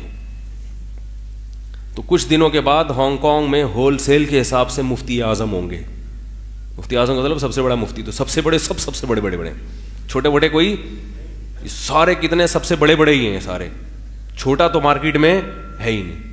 [SPEAKER 1] تو کچھ دنوں کے بعد ہانگ کانگ میں ہول سیل کے حساب سے مفتی اعظم ہوں گے. مفتی اعظم کا مطلب سب سے بڑا مفتی. تو سب سے بڑے، سب سے بڑے چھوٹے بڑے کوئی، سارے کتنے سب سے بڑے ہی ہیں سارے، چھوٹا تو مارکیٹ میں ہے ہی نہیں.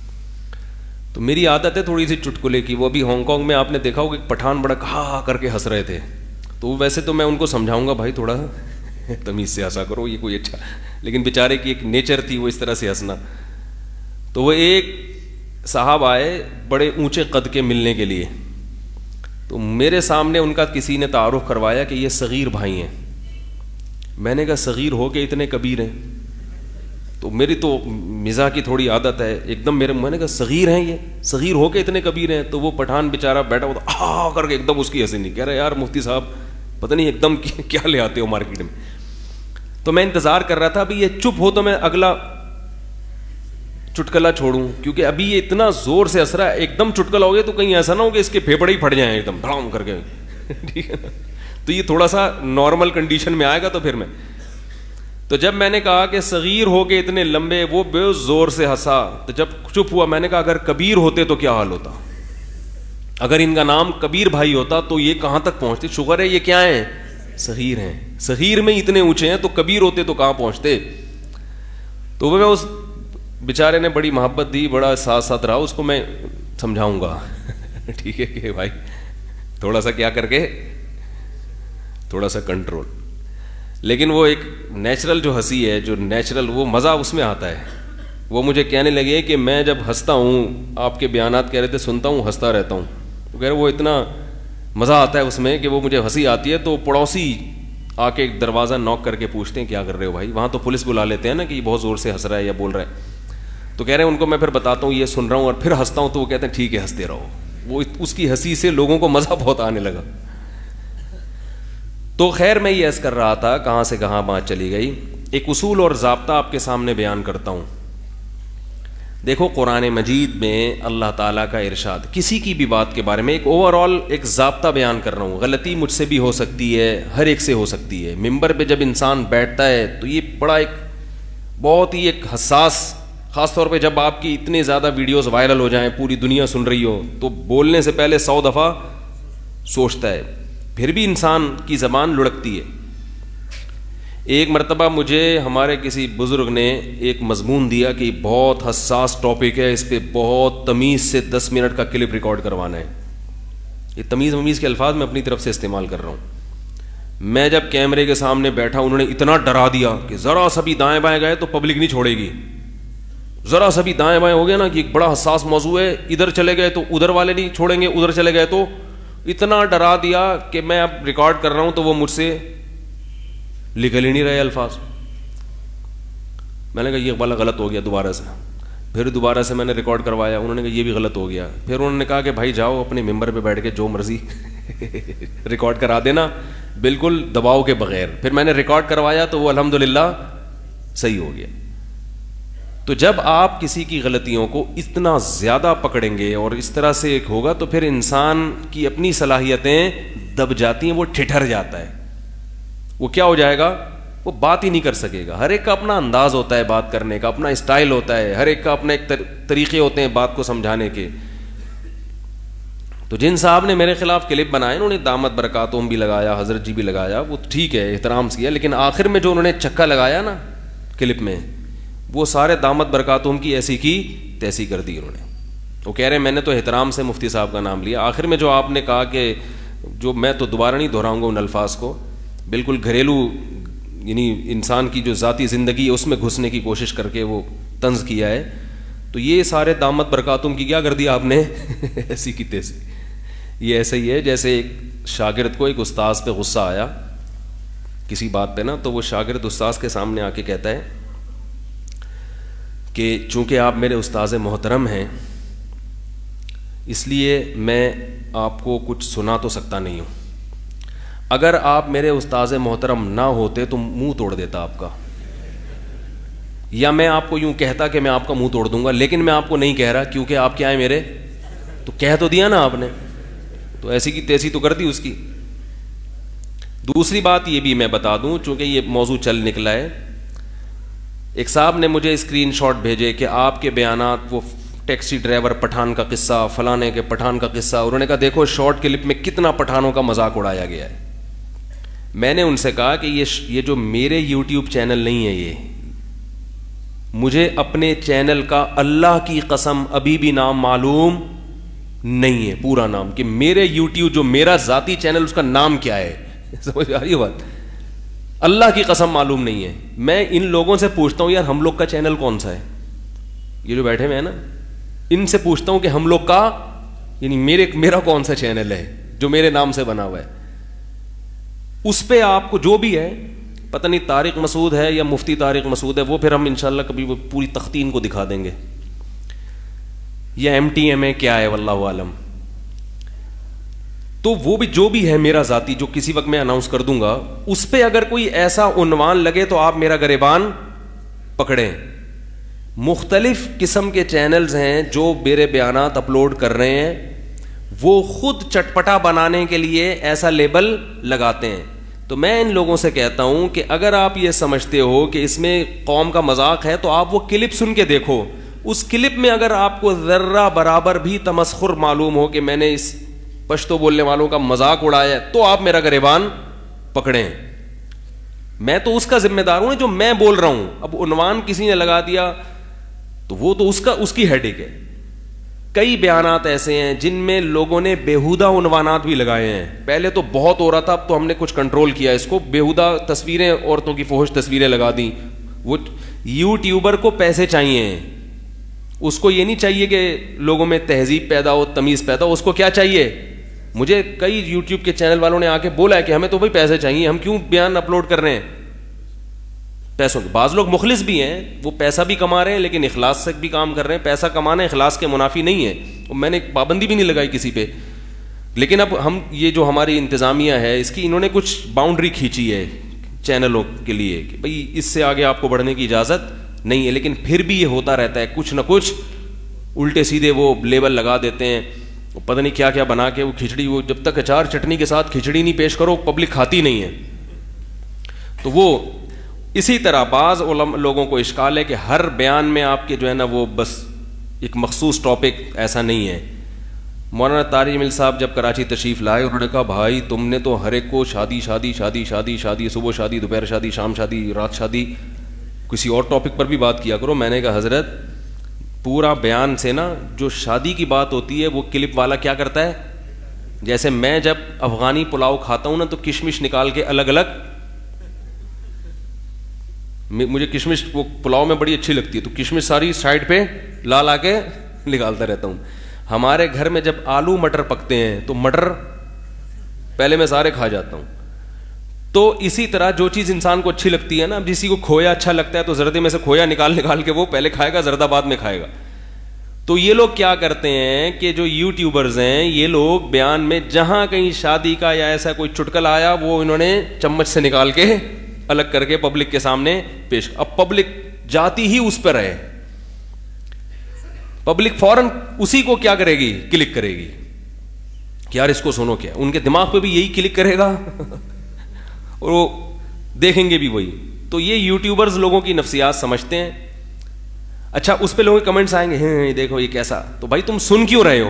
[SPEAKER 1] تو میری عادت ہے تھوڑی سی چٹکلے کی. وہ بھی ہانگ کانگ میں آپ نے دیکھا ہوگا کہ پٹھان بڑا کہا کر کے ہنس رہے تھے. تو ویسے تو میں ان کو سمجھاؤں گا بھائی تھوڑا تمیز سے ہنسا کرو، یہ کوئی اچھا، لیکن بیچارے کی ایک نیچر تھی وہ اس طرح سے ہنسنا. تو وہ ایک صاحب آئے بڑے اونچے قد کے ملنے کے لیے. تو میرے سامنے ان کا کسی نے تعارف کروایا کہ یہ صغیر بھائی ہیں. میں نے کہا صغیر ہو کے اتنے کبیر ہیں؟ تو میری تو مزاح کی تھوڑی عادت ہے، ایک دم میں نے کہا صغیر ہیں، یہ صغیر ہو کے اتنے کبیر ہیں؟ تو وہ پٹھان بیچارہ بیٹھا ہوا تھا کر کے ایک دم اس کی ہنسی نہیں. کہہ رہا یار مفتی صاحب پتہ نہیں ایک دم کیا لے آتے ہو مارکیٹ میں. تو میں انتظار کر رہا تھا ابھی یہ چپ ہو تو میں اگلا چٹکلا چھوڑوں، کیونکہ ابھی یہ اتنا زور سے ہنس رہا ہے. ایک دم چٹکلا ہو گیا تو کہیں ایسا نہ ہو کہ اس کے پھیپڑے ہی پھٹ جائیں ایک دم دھڑام کر کے. ٹھیک ہے نا؟ تو یہ تھوڑا سا نارمل کنڈیشن میں آئے گا. تو پھر تو جب میں نے کہا کہ صغیر ہو کے اتنے لمبے، وہ بے زور سے ہنسا. تو جب چپ ہوا میں نے کہا اگر کبیر ہوتے تو کیا حال ہوتا؟ اگر ان کا نام کبیر بھائی ہوتا تو یہ کہاں تک پہنچتے؟ شکر ہے یہ کیا ہیں؟ صغیر ہیں. صغیر میں اتنے اونچے ہیں تو کبیر ہوتے تو کہاں پہنچتے؟ تو وہ میں اس بیچارے نے بڑی محبت دی، بڑا ساتھ رہا. اس کو میں سمجھاؤں گا ٹھیک ہے کہ بھائی تھوڑا سا کیا کر کے، تھوڑا سا کنٹرول. لیکن وہ ایک نیچرل جو ہنسی ہے، جو نیچرل وہ مزہ اس میں آتا ہے. وہ مجھے کہنے لگے کہ میں جب ہنستا ہوں، آپ کے بیانات کہہ رہے تھے سنتا ہوں، ہنستا رہتا ہوں. وہ کہہ رہے وہ اتنا مزہ آتا ہے اس میں کہ وہ مجھے ہنسی آتی ہے. تو پڑوسی آ کے دروازہ نوک کر کے پوچھتے ہیں کیا کر رہے ہو بھائی. وہاں تو پولیس بلا لیتے ہیں نا کہ یہ بہت زور سے ہنس رہا ہے یا بول رہا ہے. تو کہہ رہے ہیں ان کو میں پھر بتاتا ہوں یہ سن رہا ہوں اور پھر ہنستا ہوں. تو وہ کہتے ہیں ٹھیک ہے ہنستے رہو. وہ اس کی ہنسی سے لوگوں کو مزہ بہت آنے لگا. تو خیر میں یہ عرض کر رہا تھا، کہاں سے کہاں بات چلی گئی. ایک اصول اور ضابطہ آپ کے سامنے بیان کرتا ہوں. دیکھو قرآن مجید میں اللہ تعالیٰ کا ارشاد کسی کی بھی بات کے بارے میں ایک اوور آل ایک ضابطہ بیان کر رہا ہوں. غلطی مجھ سے بھی ہو سکتی ہے, ہر ایک سے ہو سکتی ہے. ممبر پہ جب انسان بیٹھتا ہے تو یہ بڑا ایک بہت ہی ایک حساس, خاص طور پہ جب آپ کی اتنے زیادہ ویڈیوز وائرل ہو جائیں, پوری دنیا سن رہی ہو, تو بولنے سے پہلے 100 دفعہ سوچتا ہے. پھر بھی انسان کی زبان لڑکتی ہے. ایک مرتبہ مجھے ہمارے کسی بزرگ نے ایک مضمون دیا کہ بہت حساس ٹاپک ہے, اس پہ بہت تمیز سے 10 منٹ کا کلپ ریکارڈ کروانا ہے. یہ تمیز کے الفاظ میں اپنی طرف سے استعمال کر رہا ہوں. میں جب کیمرے کے سامنے بیٹھا, انہوں نے اتنا ڈرا دیا کہ ذرا سا بھی دائیں بائیں گئے تو پبلک نہیں چھوڑے گی, ذرا سا بھی دائیں بائیں ہو گیا نا کہ ایک بڑا حساس موضوع ہے, ادھر چلے گئے تو ادھر والے نہیں چھوڑیں گے, ادھر چلے گئے تو. اتنا ڈرا دیا کہ میں اب ریکارڈ کر رہا ہوں تو وہ مجھ سے نکل ہی نہیں رہے الفاظ. میں نے کہا یہ والا غلط ہو گیا, دوبارہ سے. پھر دوبارہ سے میں نے ریکارڈ کروایا, انہوں نے کہا یہ بھی غلط ہو گیا. پھر انہوں نے کہا کہ بھائی جاؤ اپنے ممبر پہ بیٹھ کے جو مرضی ریکارڈ کرا دینا, بالکل دباؤ کے بغیر. پھر میں نے ریکارڈ کروایا تو وہ الحمدللہ صحیح ہو گیا. تو جب آپ کسی کی غلطیوں کو اتنا زیادہ پکڑیں گے اور اس طرح سے ایک ہوگا تو پھر انسان کی اپنی صلاحیتیں دب جاتی ہیں, وہ ٹھٹھر جاتا ہے. وہ کیا ہو جائے گا, وہ بات ہی نہیں کر سکے گا. ہر ایک کا اپنا انداز ہوتا ہے بات کرنے کا, اپنا اسٹائل ہوتا ہے, ہر ایک کا اپنے ایک طریقے ہوتے ہیں بات کو سمجھانے کے. تو جن صاحب نے میرے خلاف کلپ بنائے, انہوں نے دامت برکاتہم بھی لگایا, حضرت جی بھی لگایا, وہ ٹھیک ہے, احترام کیا, لیکن آخر میں جو انہوں نے چکا لگایا نا کلپ میں, وہ سارے دامت برکاتہم کی ایسی کی تیسی کر دی انہوں نے. وہ کہہ رہے ہیں میں نے تو احترام سے مفتی صاحب کا نام لیا, آخر میں جو آپ نے کہا کہ جو میں تو دوبارہ نہیں دہراؤں گا ان الفاظ کو, بالکل گھریلو یعنی انسان کی جو ذاتی زندگی ہے اس میں گھسنے کی کوشش کر کے وہ طنز کیا ہے. تو یہ سارے دامت برکاتہم کی کیا کر دیا آپ نے ایسی کی تیسی. یہ ایسا ہی ہے جیسے ایک شاگرد کو ایک استاذ پہ غصہ آیا کسی بات پہ نا, تو وہ شاگرد استاذ کے سامنے آ کے کہتا ہے کہ چونکہ آپ میرے استاذ محترم ہیں اس لیے میں آپ کو کچھ سنا تو سکتا نہیں ہوں, اگر آپ میرے استاذ محترم نہ ہوتے تو منہ توڑ دیتا آپ کا, یا میں آپ کو یوں کہتا کہ میں آپ کا منہ توڑ دوں گا, لیکن میں آپ کو نہیں کہہ رہا کیونکہ آپ کیا ہیں میرے, تو کہہ تو دیا نا آپ نے, تو ایسی کی تیسی تو کر دی اس کی. دوسری بات یہ بھی میں بتا دوں چونکہ یہ موضوع چل نکلا ہے, ایک صاحب نے مجھے اسکرین شاٹ بھیجے کہ آپ کے بیانات, وہ ٹیکسی ڈرائیور پٹھان کا قصہ, فلانے کے پٹھان کا قصہ, انہوں نے کہا دیکھو شارٹ کلپ میں کتنا پٹھانوں کا مذاق اڑایا گیا ہے. میں نے ان سے کہا کہ یہ جو میرے یوٹیوب چینل نہیں ہے, یہ مجھے اپنے چینل کا اللہ کی قسم ابھی بھی نام معلوم نہیں ہے, پورا نام, کہ میرے یوٹیوب جو میرا ذاتی چینل اس کا نام کیا ہے. سمجھ آ رہی ہے بات, اللہ کی قسم معلوم نہیں ہے. میں ان لوگوں سے پوچھتا ہوں یار ہم لوگ کا چینل کون سا ہے, یہ جو بیٹھے ہوئے ہیں نا, ان سے پوچھتا ہوں کہ ہم لوگ کا یعنی میرا کون سا چینل ہے جو میرے نام سے بنا ہوا ہے. اس پہ آپ کو جو بھی ہے, پتہ نہیں طارق مسعود ہے یا مفتی طارق مسعود ہے, وہ پھر ہم انشاءاللہ کبھی وہ پوری تختین کو دکھا دیں گے, یا MTM ہے کیا ہے واللہ عالم. تو وہ بھی جو بھی ہے میرا ذاتی, جو کسی وقت میں اناؤنس کر دوں گا, اس پہ اگر کوئی ایسا عنوان لگے تو آپ میرا گریبان پکڑیں. مختلف قسم کے چینلز ہیں جو میرے بیانات اپلوڈ کر رہے ہیں, وہ خود چٹپٹا بنانے کے لیے ایسا لیبل لگاتے ہیں. تو میں ان لوگوں سے کہتا ہوں کہ اگر آپ یہ سمجھتے ہو کہ اس میں قوم کا مذاق ہے تو آپ وہ کلپ سن کے دیکھو. اس کلپ میں اگر آپ کو ذرہ برابر بھی تمسخر معلوم ہو کہ میں نے اس پشتو بولنے والوں کا مذاق اڑایا, تو آپ میرا گریبان پکڑیں. میں تو اس کا ذمہ دار ہوں جو میں بول رہا ہوں. اب عنوان کسی نے لگا دیا تو وہ تو اس کی ہیڈک ہے. کئی بیانات ایسے ہیں جن میں لوگوں نے بیہودہ عنوانات بھی لگائے ہیں. پہلے تو بہت ہو رہا تھا, اب تو ہم نے کچھ کنٹرول کیا اس کو. بیہودہ تصویریں, عورتوں کی فحش تصویریں لگا دیں. وہ یوٹیوبر کو پیسے چاہیے, اس کو یہ نہیں چاہیے کہ لوگوں میں تہذیب پیدا ہو, تمیز پیدا ہو. اس کو کیا چاہیے, مجھے کئی یوٹیوب کے چینل والوں نے آ کے بولا ہے کہ ہمیں تو بھائی پیسے چاہیے, ہم کیوں بیان اپلوڈ کر رہے ہیں پیسوں کے. بعض لوگ مخلص بھی ہیں, وہ پیسہ بھی کما رہے ہیں لیکن اخلاص سے بھی کام کر رہے ہیں. پیسہ کمانا اخلاص کے منافی نہیں ہے, میں نے پابندی بھی نہیں لگائی کسی پہ. لیکن اب ہم یہ جو ہماری انتظامیہ ہے اس کی انہوں نے کچھ باؤنڈری کھینچی ہے چینلوں کے لیے کہ بھئی اس سے آگے آپ کو بڑھنے کی اجازت نہیں ہے. لیکن پھر بھی یہ ہوتا رہتا ہے, کچھ نہ کچھ الٹے سیدھے وہ لیبل لگا دیتے ہیں, پتہ نہیں کیا کیا بنا کے وہ کھچڑی, وہ جب تک اچار چٹنی کے ساتھ کھچڑی نہیں پیش کرو پبلک کھاتی نہیں ہے. تو وہ اسی طرح بعض لوگوں کو اشکال ہے کہ ہر بیان میں آپ کے جو ہے نا وہ بس ایک مخصوص ٹاپک, ایسا نہیں ہے. مولانا طارق جمیل صاحب جب کراچی تشریف لائے انہوں نے کہا بھائی تم نے تو ہر ایک کو شادی شادی شادی شادی شادی, صبح شادی, دوپہر شادی, شام شادی, رات شادی, کسی اور ٹاپک پر بھی بات کیا کرو. میں نے کہا حضرت پورا بیان سے نا جو شادی کی بات ہوتی ہے وہ کلپ والا کیا کرتا ہے, جیسے میں جب افغانی پلاؤ کھاتا ہوں نا تو کشمش نکال کے الگ الگ, مجھے کشمش وہ پلاؤ میں بڑی اچھی لگتی ہے تو کشمش ساری سائڈ پہ لا کے نکالتا رہتا ہوں. ہمارے گھر میں جب آلو مٹر پکتے ہیں تو مٹر پہلے میں سارے کھا جاتا ہوں. تو اسی طرح جو چیز انسان کو اچھی لگتی ہے نا, اب کسی کو کھویا اچھا لگتا ہے تو زردے میں سے کھویا نکال کے وہ پہلے کھائے گا, زردہ بعد میں کھائے گا. تو یہ لوگ کیا کرتے ہیں کہ جو یوٹیوبرز ہیں یہ لوگ بیان میں جہاں کہیں شادی کا یا ایسا کوئی چٹکل آیا وہ انہوں نے چمچ سے نکال کے الگ کر کے پبلک کے سامنے پیش. اب پبلک جاتی ہی اس پر ہے, پبلک فوراً اسی کو کیا کرے گی, کلک کرے گی کہ یار اس کو سنو. کیا ان کے دماغ پہ بھی یہی کلک کرے گا اور وہ دیکھیں گے بھی وہی. تو یہ یوٹیوبرز لوگوں کی نفسیات سمجھتے ہیں. اچھا اس پہ لوگوں کے کمنٹس آئیں گے ہیں دیکھو یہ کیسا, تو بھائی تم سن کیوں رہے ہو,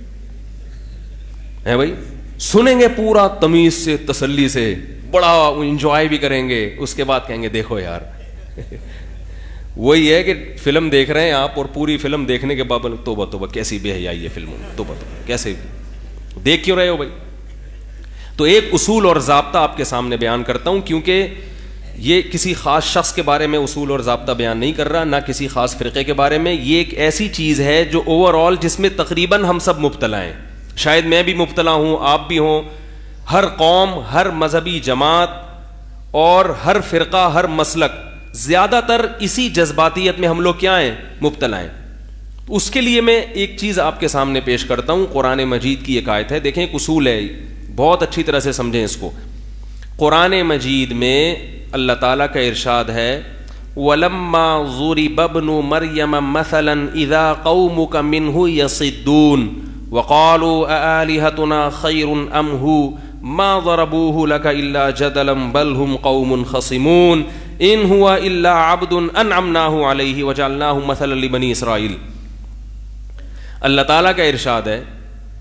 [SPEAKER 1] ہے بھائی سنیں گے پورا تمیز سے تسلی سے, بڑا انجوائے بھی کریں گے, اس کے بعد کہیں گے دیکھو یار وہی ہے کہ فلم دیکھ رہے ہیں آپ اور پوری فلم دیکھنے کے بعد توبہ توبہ کیسی بے حیائی ہے فلموں میں, توبہ توبہ کیسے دیکھ کیوں رہے ہو بھائی. تو ایک اصول اور ضابطہ آپ کے سامنے بیان کرتا ہوں, کیونکہ یہ کسی خاص شخص کے بارے میں اصول اور ضابطہ بیان نہیں کر رہا, نہ کسی خاص فرقے کے بارے میں. یہ ایک ایسی چیز ہے جو اوور آل جس میں تقریباً ہم سب مبتلا ہیں, شاید میں بھی مبتلا ہوں, آپ بھی ہوں. ہر قوم, ہر مذہبی جماعت اور ہر فرقہ, ہر مسلک زیادہ تر اسی جذباتیت میں ہم لوگ کیا ہیں, مبتلا ہیں. اس کے لیے میں ایک چیز آپ کے سامنے پیش کرتا ہوں. قرآن مجید کی ایک آیت ہے, دیکھیں ایک اصول ہے, بہت اچھی طرح سے سمجھیں اس کو. قرآن مجید میں اللہ تعالیٰ کا ارشاد ہے وَلَمَّا ضُرِبَ ابْنُ مَرْيَمَ مَثَلًا إِذَا قَوْمُكَ مِنْهُ يَصِدُّونَ وَقَالُوا أَآلِهَتُنَا خَيْرٌ أَمْ هُوَ مَا ضَرَبُوهُ لَكَ إِلَّا جَدَلًا بَلْ هُمْ قَوْمٌ خَصِمُونَ إِنْ هُوَ إِلَّا عَبْدٌ أَنْعَمْنَاهُ عَلَيْهِ وَجَعَلْنَاهُ مَثَلًا لِبَنِي إِسْرَائِيلَ. اللہ تعالیٰ کا ارشاد ہے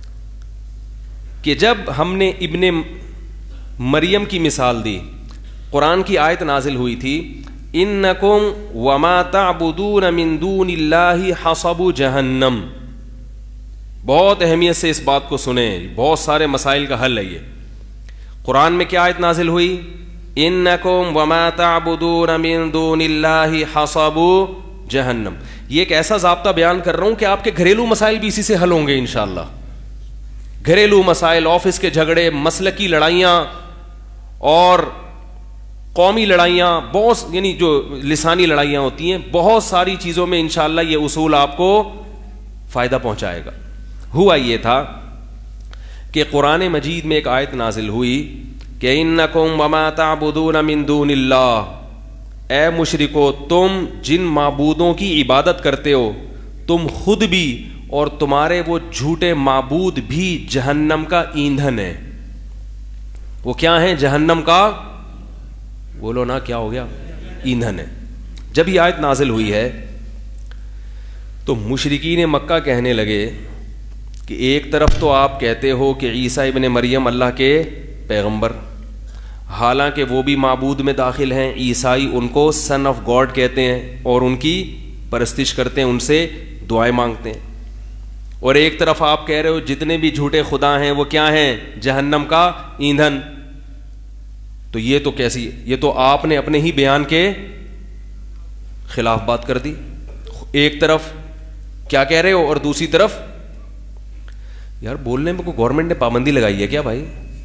[SPEAKER 1] کہ جب ہم نے ابن مریم کی مثال دی, قرآن کی آیت نازل ہوئی تھی انکم وما تعبدون من دون اللہ حصب جہنم. بہت اہمیت سے اس بات کو سنیں, بہت سارے مسائل کا حل ہے یہ. قرآن میں کیا آیت نازل ہوئی, انکم وما تعبدون من دون اللہ حصب جہنم. یہ ایک ایسا ضابطہ بیان کر رہا ہوں کہ آپ کے گھریلو مسائل بھی اسی سے حل ہوں گے انشاءاللہ. گھریلو مسائل, آفس کے جھگڑے, مسلکی لڑائیاں اور قومی لڑائیاں, بہت یعنی جو لسانی لڑائیاں ہوتی ہیں, بہت ساری چیزوں میں انشاءاللہ یہ اصول آپ کو فائدہ پہنچائے گا. ہوا یہ تھا کہ قرآن مجید میں ایک آیت نازل ہوئی کہ انکم وما تعبدون من دون اللہ, اے مشرکو تم جن معبودوں کی عبادت کرتے ہو تم خود بھی اور تمہارے وہ جھوٹے معبود بھی جہنم کا ایندھن ہے. وہ کیا ہیں, جہنم کا, بولو نا کیا ہو گیا, ایندھن ہے. جب یہ آیت نازل ہوئی ہے تو مشرکین مکہ کہنے لگے کہ ایک طرف تو آپ کہتے ہو کہ عیسیٰ ابن مریم اللہ کے پیغمبر, حالانکہ وہ بھی معبود میں داخل ہیں, عیسائی ان کو سن آف گاڈ کہتے ہیں اور ان کی پرستش کرتے ہیں, ان سے دعائیں مانگتے ہیں. اور ایک طرف آپ کہہ رہے ہو جتنے بھی جھوٹے خدا ہیں وہ کیا ہیں, جہنم کا ایندھن. تو یہ تو کیسی, یہ تو آپ نے اپنے ہی بیان کے خلاف بات کر دی. ایک طرف کیا کہہ رہے ہو اور دوسری طرف, یار بولنے میں کوئی گورنمنٹ نے پابندی لگائی ہے کیا بھائی,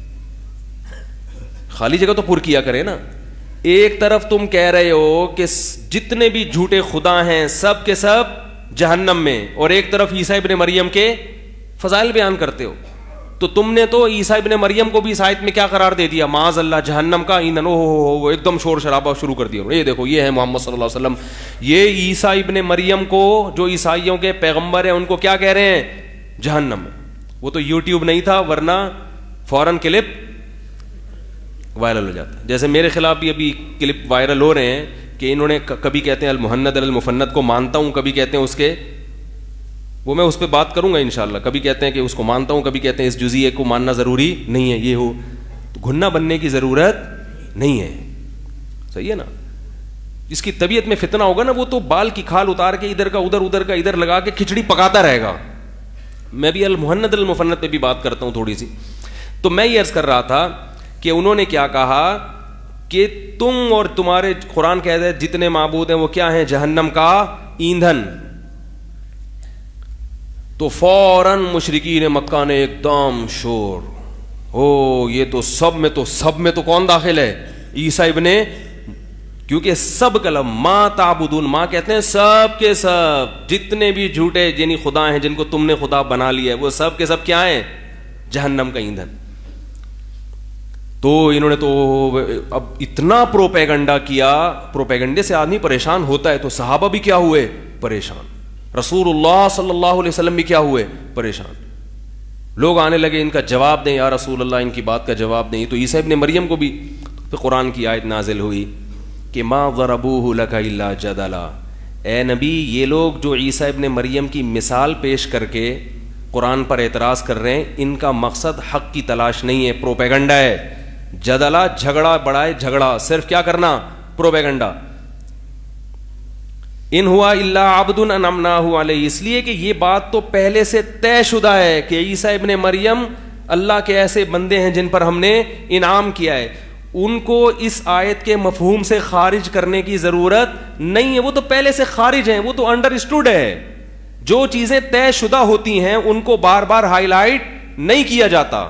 [SPEAKER 1] خالی جگہ تو پر کیا کرے نا. ایک طرف تم کہہ رہے ہو کہ جتنے بھی جھوٹے خدا ہیں سب کے سب جہنم میں, اور ایک طرف عیسیٰ ابن مریم کے فضائل بیان کرتے ہو. تو تم نے تو عیسیٰ ابن مریم کو بھی اس آیت میں کیا قرار دے دیا؟ معاذ اللہ جہنم کا ایندھن. وہ ایک دم شور شرابہ شروع کر دیا. یہ دیکھو یہ ہے محمد صلی اللہ علیہ وسلم. یہ عیسیٰ ابن مریم کو جو عیسائیوں کے پیغمبر ہیں ان کو کیا کہہ رہے ہیں؟ جہنم میں. وہ تو یوٹیوب نہیں تھا ورنہ فوراً کلپ وائرل ہو جاتا. جیسے میرے خلاف بھی ابھی کلپ وائرل ہو رہے ہیں کہ انہوں نے کبھی کہتے ہیں المحند المفند کو مانتا ہوں, کبھی کہتے ہیں اس کے, وہ میں اس پہ بات کروں گا انشاءاللہ, کبھی کہتے ہیں کہ اس کو مانتا ہوں, کبھی کہتے ہیں اس جزیے کو ماننا ضروری نہیں ہے. یہ ہو تو گھننا بننے کی ضرورت نہیں ہے. صحیح ہے نا؟ جس کی طبیعت میں فتنہ ہوگا نا وہ تو بال کی کھال اتار کے ادھر کا ادھر, ادھر کا ادھر لگا کے کھچڑی پکاتا رہے گا. میں بھی المحند المفند پہ بھی بات کرتا ہوں تھوڑی سی. تو میں یہ عرض کر رہا تھا کہ انہوں نے کیا کہا کہ تم اور تمہارے قرآن کہتے ہیں جتنے معبود ہیں وہ کیا ہیں؟ جہنم کا ایندھن. تو فوراً مشرکین مکہ نے ایک دم شور, او یہ تو سب میں تو کون داخل ہے؟ عیسیٰ ابن, کیونکہ سب کا لفظ ما تعبدون, ماں کہتے ہیں سب کے سب جتنے بھی جھوٹے یعنی خدا ہیں جن کو تم نے خدا بنا لیا ہے وہ سب کے سب کیا ہیں؟ جہنم کا ایندھن. تو انہوں نے تو اب اتنا پروپیگنڈا کیا, پروپیگنڈے سے آدمی پریشان ہوتا ہے, تو صحابہ بھی کیا ہوئے؟ پریشان. رسول اللہ صلی اللہ علیہ وسلم بھی کیا ہوئے؟ پریشان. لوگ آنے لگے ان کا جواب دیں یا رسول اللہ, ان کی بات کا جواب دیں. تو عیسیٰ ابن مریم کو بھی پھر قرآن کی آیت نازل ہوئی کہ ما ضربوہ لک الا جدلا, اے نبی یہ لوگ جو عیسیٰ ابن مریم کی مثال پیش کر کے قرآن پر اعتراض کر رہے ہیں ان کا مقصد حق کی تلاش نہیں ہے, پروپیگنڈا ہے. جدلا جھگڑا بڑھائے, جھگڑا صرف کیا کرنا؟ پروپیگنڈا. ان ہوا الا عبد انعمناہ علیہ, اس لیے کہ یہ بات تو پہلے سے طے شدہ ہے کہ عیسیٰ ابن مریم اللہ کے ایسے بندے ہیں جن پر ہم نے انعام کیا ہے. ان کو اس آیت کے مفہوم سے خارج کرنے کی ضرورت نہیں ہے, وہ تو پہلے سے خارج ہیں, وہ تو انڈرسٹوڈ ہے. جو چیزیں طے شدہ ہوتی ہیں ان کو بار بار ہائی لائٹ نہیں کیا جاتا.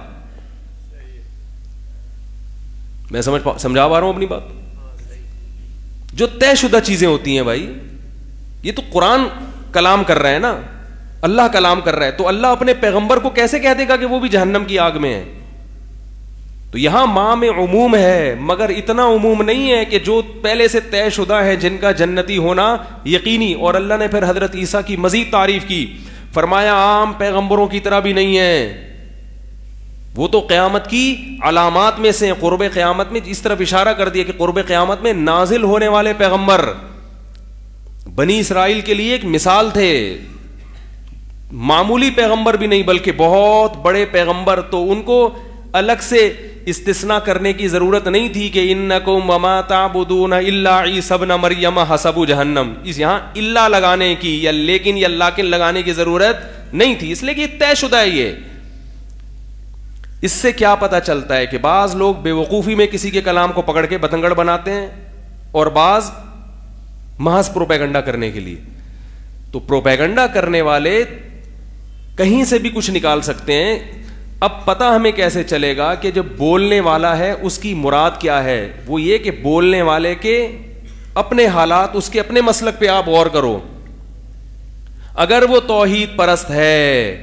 [SPEAKER 1] میں سمجھا پا رہا ہوں اپنی بات؟ جو طے شدہ چیزیں ہوتی ہیں بھائی, یہ تو قرآن کلام کر رہا ہے نا, اللہ کلام کر رہا ہے, تو اللہ اپنے پیغمبر کو کیسے کہہ دے گا کہ وہ بھی جہنم کی آگ میں ہے؟ تو یہاں ماں میں عموم ہے, مگر اتنا عموم نہیں ہے کہ جو پہلے سے طے شدہ ہے جن کا جنتی ہونا یقینی. اور اللہ نے پھر حضرت عیسیٰ کی مزید تعریف کی, فرمایا عام پیغمبروں کی طرح بھی نہیں ہے, وہ تو قیامت کی علامات میں سے, قرب قیامت میں اس طرف اشارہ کر دیا کہ قرب قیامت میں نازل ہونے والے پیغمبر بنی اسرائیل کے لیے ایک مثال تھے, معمولی پیغمبر بھی نہیں بلکہ بہت بڑے پیغمبر. تو ان کو الگ سے استثناء کرنے کی ضرورت نہیں تھی کہ انکم وما تعبدون الا عیسی ابن مریم حسب جہنم, اس یہاں الا لگانے کی یا لیکن یا لاکن لگانے کی ضرورت نہیں تھی, اس لیے کہ یہ طے شدہ ہے. یہ اس سے کیا پتہ چلتا ہے کہ بعض لوگ بے وقوفی میں کسی کے کلام کو پکڑ کے بتنگڑ بناتے ہیں اور بعض محض پروپیگنڈا کرنے کے لیے. تو پروپیگنڈا کرنے والے کہیں سے بھی کچھ نکال سکتے ہیں. اب پتہ ہمیں کیسے چلے گا کہ جو بولنے والا ہے اس کی مراد کیا ہے؟ وہ یہ کہ بولنے والے کے اپنے حالات, اس کے اپنے مسلک پہ آپ غور کرو. اگر وہ توحید پرست ہے,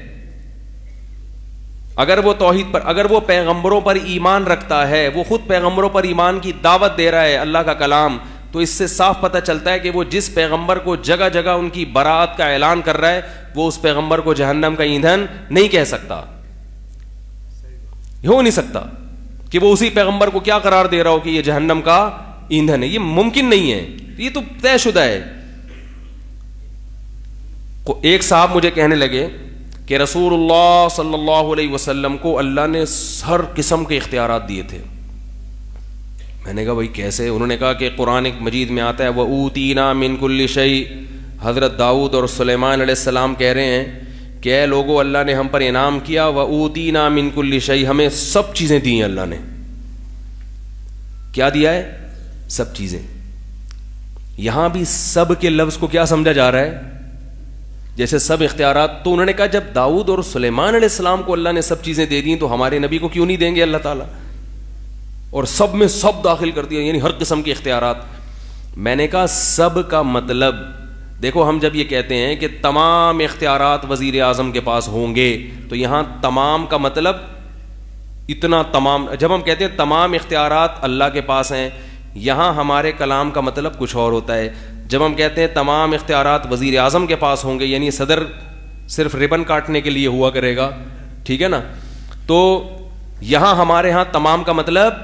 [SPEAKER 1] اگر وہ پیغمبروں پر ایمان رکھتا ہے, وہ خود پیغمبروں پر ایمان کی دعوت دے رہا ہے, اللہ کا کلام, تو اس سے صاف پتہ چلتا ہے کہ وہ جس پیغمبر کو جگہ جگہ ان کی براءت کا اعلان کر رہا ہے وہ اس پیغمبر کو جہنم کا ایندھن نہیں کہہ سکتا. ہو نہیں سکتا کہ وہ اسی پیغمبر کو کیا قرار دے رہا ہو کہ یہ جہنم کا ایندھن ہے, یہ ممکن نہیں ہے, یہ تو طے شدہ ہے. ایک صاحب مجھے کہنے لگے کہ رسول اللہ صلی اللہ علیہ وسلم کو اللہ نے ہر قسم کے اختیارات دیے تھے. میں نے کہا بھائی کیسے؟ انہوں نے کہا کہ قرآن مجید میں آتا ہے وَأُوتِينَا مِن كُلِّ شَيْءٍ, حضرت داؤد اور سلیمان علیہ السلام کہہ رہے ہیں کہ اے لوگوں اللہ نے ہم پر انعام کیا, وَأُوتِينَا مِن كُلِّ شَيْءٍ, ہمیں سب چیزیں دی ہیں. اللہ نے کیا دیا ہے؟ سب چیزیں. یہاں بھی سب کے لفظ کو کیا سمجھا جا رہا ہے؟ جیسے سب اختیارات. تو انہوں نے کہا جب داؤد اور سلیمان علیہ السلام کو اللہ نے سب چیزیں دے دیں تو ہمارے نبی کو کیوں نہیں دیں گے اللہ تعالیٰ؟ اور سب میں سب داخل کر دیا, یعنی ہر قسم کے اختیارات. میں نے کہا سب کا مطلب دیکھو ہم جب یہ کہتے ہیں کہ تمام اختیارات وزیر اعظم کے پاس ہوں گے, تو یہاں تمام کا مطلب اتنا تمام, جب ہم کہتے ہیں تمام اختیارات اللہ کے پاس ہیں, یہاں ہمارے کلام کا مطلب کچھ اور ہوتا ہے. جب ہم کہتے ہیں تمام اختیارات وزیر اعظم کے پاس ہوں گے, یعنی صدر صرف ربن کاٹنے کے لیے ہوا کرے گا, ٹھیک ہے نا, تو یہاں ہمارے ہاں تمام کا مطلب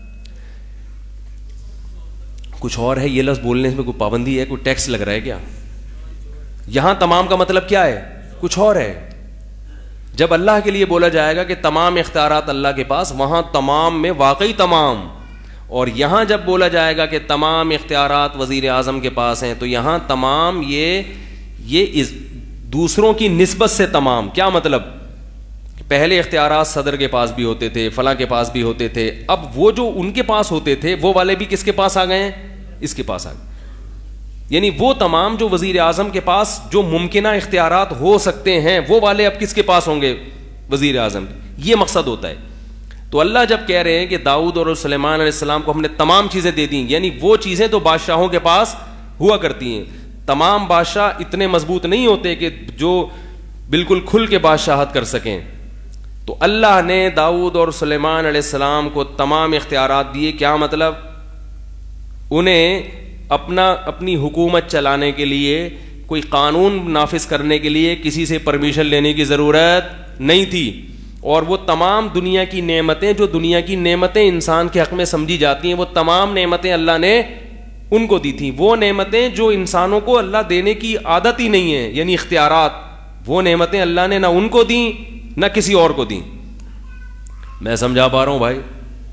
[SPEAKER 1] کچھ اور ہے. یہ لفظ بولنے میں کوئی پابندی ہے, کوئی ٹیکس لگ رہا ہے کیا؟ یہاں تمام کا مطلب کیا ہے؟ کچھ اور ہے. جب اللہ کے لیے بولا جائے گا کہ تمام اختیارات اللہ کے پاس, وہاں تمام میں واقعی تمام, اور یہاں جب بولا جائے گا کہ تمام اختیارات وزیر اعظم کے پاس ہیں, تو یہاں تمام یہ دوسروں کی نسبت سے تمام. کیا مطلب؟ پہلے اختیارات صدر کے پاس بھی ہوتے تھے, فلاں کے پاس بھی ہوتے تھے, اب وہ جو ان کے پاس ہوتے تھے وہ والے بھی کس کے پاس آ گئے ہیں؟ اس کے پاس آ گئے. یعنی وہ تمام جو وزیر اعظم کے پاس جو ممکنہ اختیارات ہو سکتے ہیں, وہ والے اب کس کے پاس ہوں گے؟ وزیر اعظم. یہ مقصد ہوتا ہے. تو اللہ جب کہہ رہے ہیں کہ داؤد اور سلیمان علیہ السلام کو ہم نے تمام چیزیں دے دیں, یعنی وہ چیزیں تو بادشاہوں کے پاس ہوا کرتی ہیں. تمام بادشاہ اتنے مضبوط نہیں ہوتے کہ جو بالکل کھل کے بادشاہت کر سکیں. تو اللہ نے داؤد اور سلیمان علیہ السلام کو تمام اختیارات دیے. کیا مطلب؟ انہیں اپنی حکومت چلانے کے لیے, کوئی قانون نافذ کرنے کے لیے کسی سے پرمیشن لینے کی ضرورت نہیں تھی. اور وہ تمام دنیا کی نعمتیں, جو دنیا کی نعمتیں انسان کے حق میں سمجھی جاتی ہیں, وہ تمام نعمتیں اللہ نے ان کو دی تھیں. وہ نعمتیں جو انسانوں کو اللہ دینے کی عادت ہی نہیں ہے, یعنی اختیارات, وہ نعمتیں اللہ نے نہ ان کو دیں نہ کسی اور کو دیں. میں سمجھا پا رہا ہوں بھائی؟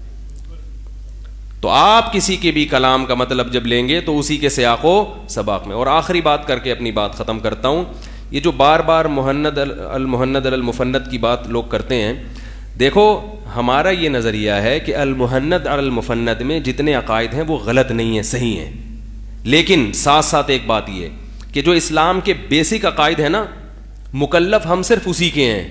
[SPEAKER 1] تو آپ کسی کے بھی کلام کا مطلب جب لیں گے تو اسی کے سیاق و سباق میں. اور آخری بات کر کے اپنی بات ختم کرتا ہوں. یہ جو بار بار المہند علی المفند کی بات لوگ کرتے ہیں, دیکھو ہمارا یہ نظریہ ہے کہ المہند علی المفند میں جتنے عقائد ہیں وہ غلط نہیں ہیں, صحیح ہیں. لیکن ساتھ ساتھ ایک بات یہ کہ جو اسلام کے بیسک عقائد ہیں نا, مکلف ہم صرف اسی کے ہیں.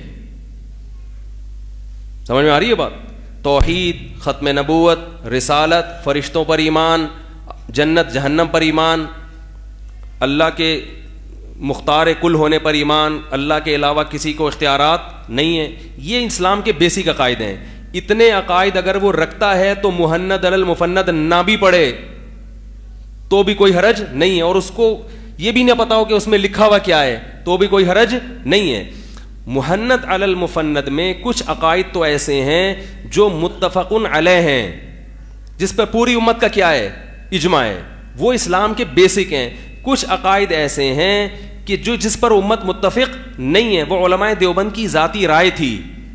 [SPEAKER 1] سمجھ میں آ رہی ہے بات؟ توحید, ختم نبوت, رسالت, فرشتوں پر ایمان, جنت جہنم پر ایمان, اللہ کے مختار کل ہونے پر ایمان, اللہ کے علاوہ کسی کو اختیارات نہیں ہیں. یہ اسلام کے بیسک عقائد ہیں. اتنے عقائد اگر وہ رکھتا ہے تو مہند علی المفند نہ بھی پڑھے تو بھی کوئی حرج نہیں ہے, اور اس کو یہ بھی نہ پتا ہو کہ اس میں لکھا ہوا کیا ہے تو بھی کوئی حرج نہیں ہے. مہند علی المفند میں کچھ عقائد تو ایسے ہیں جو متفقن علیہ ہیں, جس پر پوری امت کا کیا ہے؟ اجماع ہے. وہ اسلام کے بیسک ہیں. کچھ عقائد ایسے ہیں کہ جس پر امت متفق نہیں ہے, وہ علماء دیوبند کی ذاتی رائے تھی,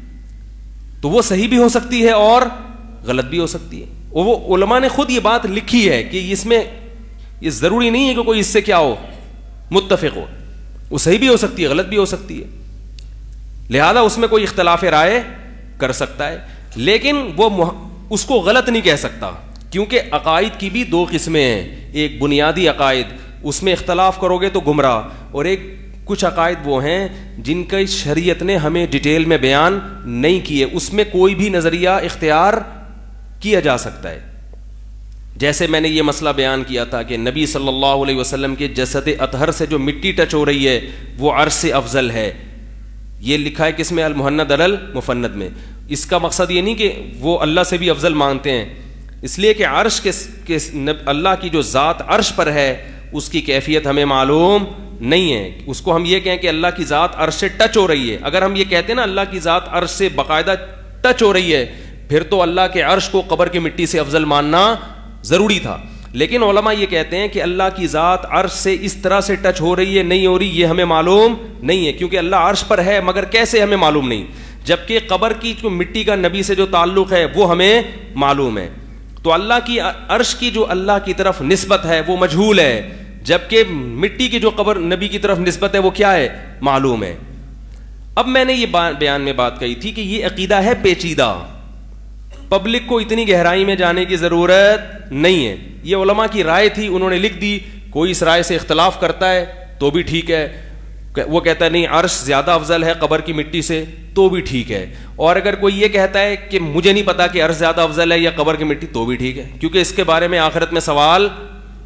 [SPEAKER 1] تو وہ صحیح بھی ہو سکتی ہے اور غلط بھی ہو سکتی ہے. اور وہ علماء نے خود یہ بات لکھی ہے کہ اس میں یہ ضروری نہیں ہے کہ کوئی اس سے کیا ہو, متفق ہو. وہ صحیح بھی ہو سکتی ہے, غلط بھی ہو سکتی ہے. لہذا اس میں کوئی اختلاف رائے کر سکتا ہے, لیکن وہ اس کو غلط نہیں کہہ سکتا, کیونکہ عقائد کی بھی دو قسمیں ہیں. ایک بنیادی عقائد, اس میں اختلاف کرو گے تو گمراہ, اور ایک کچھ عقائد وہ ہیں جن کا شریعت نے ہمیں ڈیٹیل میں بیان نہیں کیے, اس میں کوئی بھی نظریہ اختیار کیا جا سکتا ہے. جیسے میں نے یہ مسئلہ بیان کیا تھا کہ نبی صلی اللہ علیہ وسلم کے جسد اطہر سے جو مٹی ٹچ ہو رہی ہے وہ عرش سے افضل ہے. یہ لکھا ہے کس میں؟ المہند علی المفند میں. اس کا مقصد یہ نہیں کہ وہ اللہ سے بھی افضل مانتے ہیں, اس لیے کہ عرش کے اللہ کی جو ذات عرش پر ہے اس کی کیفیت ہمیں معلوم نہیں ہے. اس کو ہم یہ کہیں کہ اللہ کی ذات عرش سے ٹچ ہو رہی ہے. اگر ہم یہ کہتے ہیں نا اللہ کی ذات عرش سے باقاعدہ ٹچ ہو رہی ہے, پھر تو اللہ کے عرش کو قبر کی مٹی سے افضل ماننا ضروری تھا. لیکن علماء یہ کہتے ہیں کہ اللہ کی ذات عرش سے اس طرح سے ٹچ ہو رہی ہے نہیں ہو رہی, یہ ہمیں معلوم نہیں ہے, کیونکہ اللہ عرش پر ہے مگر کیسے ہمیں معلوم نہیں, جبکہ قبر کی جو مٹی کا نبی سے جو تعلق ہے وہ ہمیں معلوم ہے. تو اللہ کی عرش کی جو اللہ کی طرف نسبت ہے وہ مجہول ہے, جبکہ مٹی کی جو قبر نبی کی طرف نسبت ہے وہ کیا ہے؟ معلوم ہے. اب میں نے یہ بیان میں بات کہی تھی کہ یہ عقیدہ ہے پیچیدہ, پبلک کو اتنی گہرائی میں جانے کی ضرورت نہیں ہے. یہ علماء کی رائے تھی, انہوں نے لکھ دی. کوئی اس رائے سے اختلاف کرتا ہے تو بھی ٹھیک ہے, وہ کہتا ہے نہیں عرش زیادہ افضل ہے قبر کی مٹی سے تو بھی ٹھیک ہے. اور اگر کوئی یہ کہتا ہے کہ مجھے نہیں پتا کہ عرش زیادہ افضل ہے یا قبر کی مٹی, تو بھی ٹھیک ہے, کیونکہ اس کے بارے میں آخرت میں سوال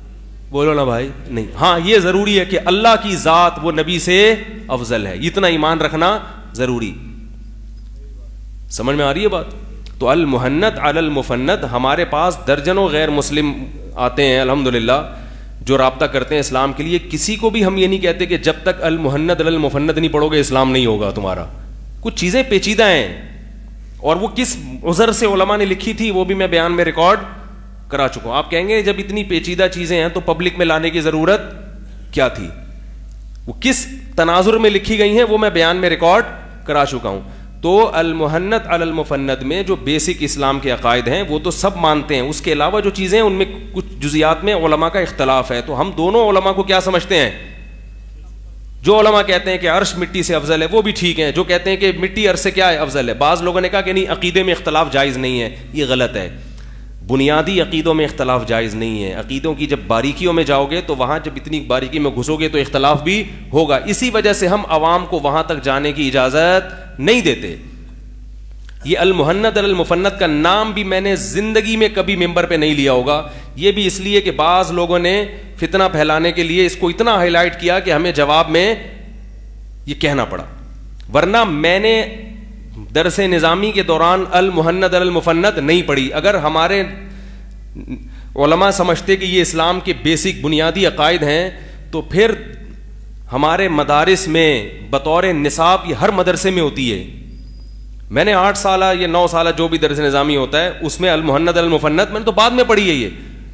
[SPEAKER 1] بولو نا بھائی, نہیں. ہاں یہ ضروری ہے کہ اللہ کی ذات وہ نبی سے افضل ہے, اتنا ایمان رکھنا ضروری. سمجھ میں آ رہی ہے بات؟ تو المحنت علی المفند, ہمارے پاس درجنوں غیر مسلم آتے ہیں الحمدللہ جو رابطہ کرتے ہیں اسلام کے لیے. کسی کو بھی ہم یہ نہیں کہتے کہ جب تک المحنت علی المفند نہیں پڑھو گے اسلام نہیں ہوگا تمہارا. کچھ چیزیں پیچیدہ ہیں, اور وہ کس عذر سے علماء نے لکھی تھی وہ بھی میں بیان میں ریکارڈ کرا چکا ہوں. آپ کہیں گے جب اتنی پیچیدہ چیزیں ہیں تو پبلک میں لانے کی ضرورت کیا تھی؟ وہ کس تناظر میں لکھی گئی ہیں وہ میں بیان میں ریکارڈ کرا چکا ہوں. تو المحنت علی المفند میں جو بیسک اسلام کے عقائد ہیں وہ تو سب مانتے ہیں, اس کے علاوہ جو چیزیں ان میں کچھ جزیات میں علماء کا اختلاف ہے. تو ہم دونوں علماء کو کیا سمجھتے ہیں؟ جو علماء کہتے ہیں کہ عرش مٹی سے افضل ہے وہ بھی ٹھیک ہیں, جو کہتے ہیں کہ مٹی عرش سے کیا ہے افضل ہے. بعض لوگوں نے کہا کہ نہیں عقیدے میں اختلاف جائز نہیں ہے, یہ غلط ہے. بنیادی عقیدوں میں اختلاف جائز نہیں ہے. عقیدوں کی جب باریکیوں میں جاؤ گے تو وہاں جب اتنی باریکی میں گھسو گے تو اختلاف بھی ہوگا. اسی وجہ سے ہم عوام کو وہاں تک جانے کی اجازت نہیں دیتے. یہ المحنت علی المفند کا نام بھی میں نے زندگی میں کبھی ممبر پہ نہیں لیا ہوگا. یہ بھی اس لیے کہ بعض لوگوں نے فتنہ پھیلانے کے لیے اس کو اتنا ہائی لائٹ کیا کہ ہمیں جواب میں یہ کہنا پڑا. ورنہ میں نے درس نظامی کے دوران المحنت علی المفند نہیں پڑھی. اگر ہمارے علماء سمجھتے کہ یہ اسلام کے بیسک بنیادی عقائد ہیں تو پھر ہمارے مدارس میں بطور نصاب یہ ہر مدرسے میں ہوتی ہے. میں نے 8 سالہ یا 9 سالہ جو بھی درس نظامی ہوتا ہے اس میں المحنت علی المفند میں نے تو بعد میں پڑھی ہے یہ.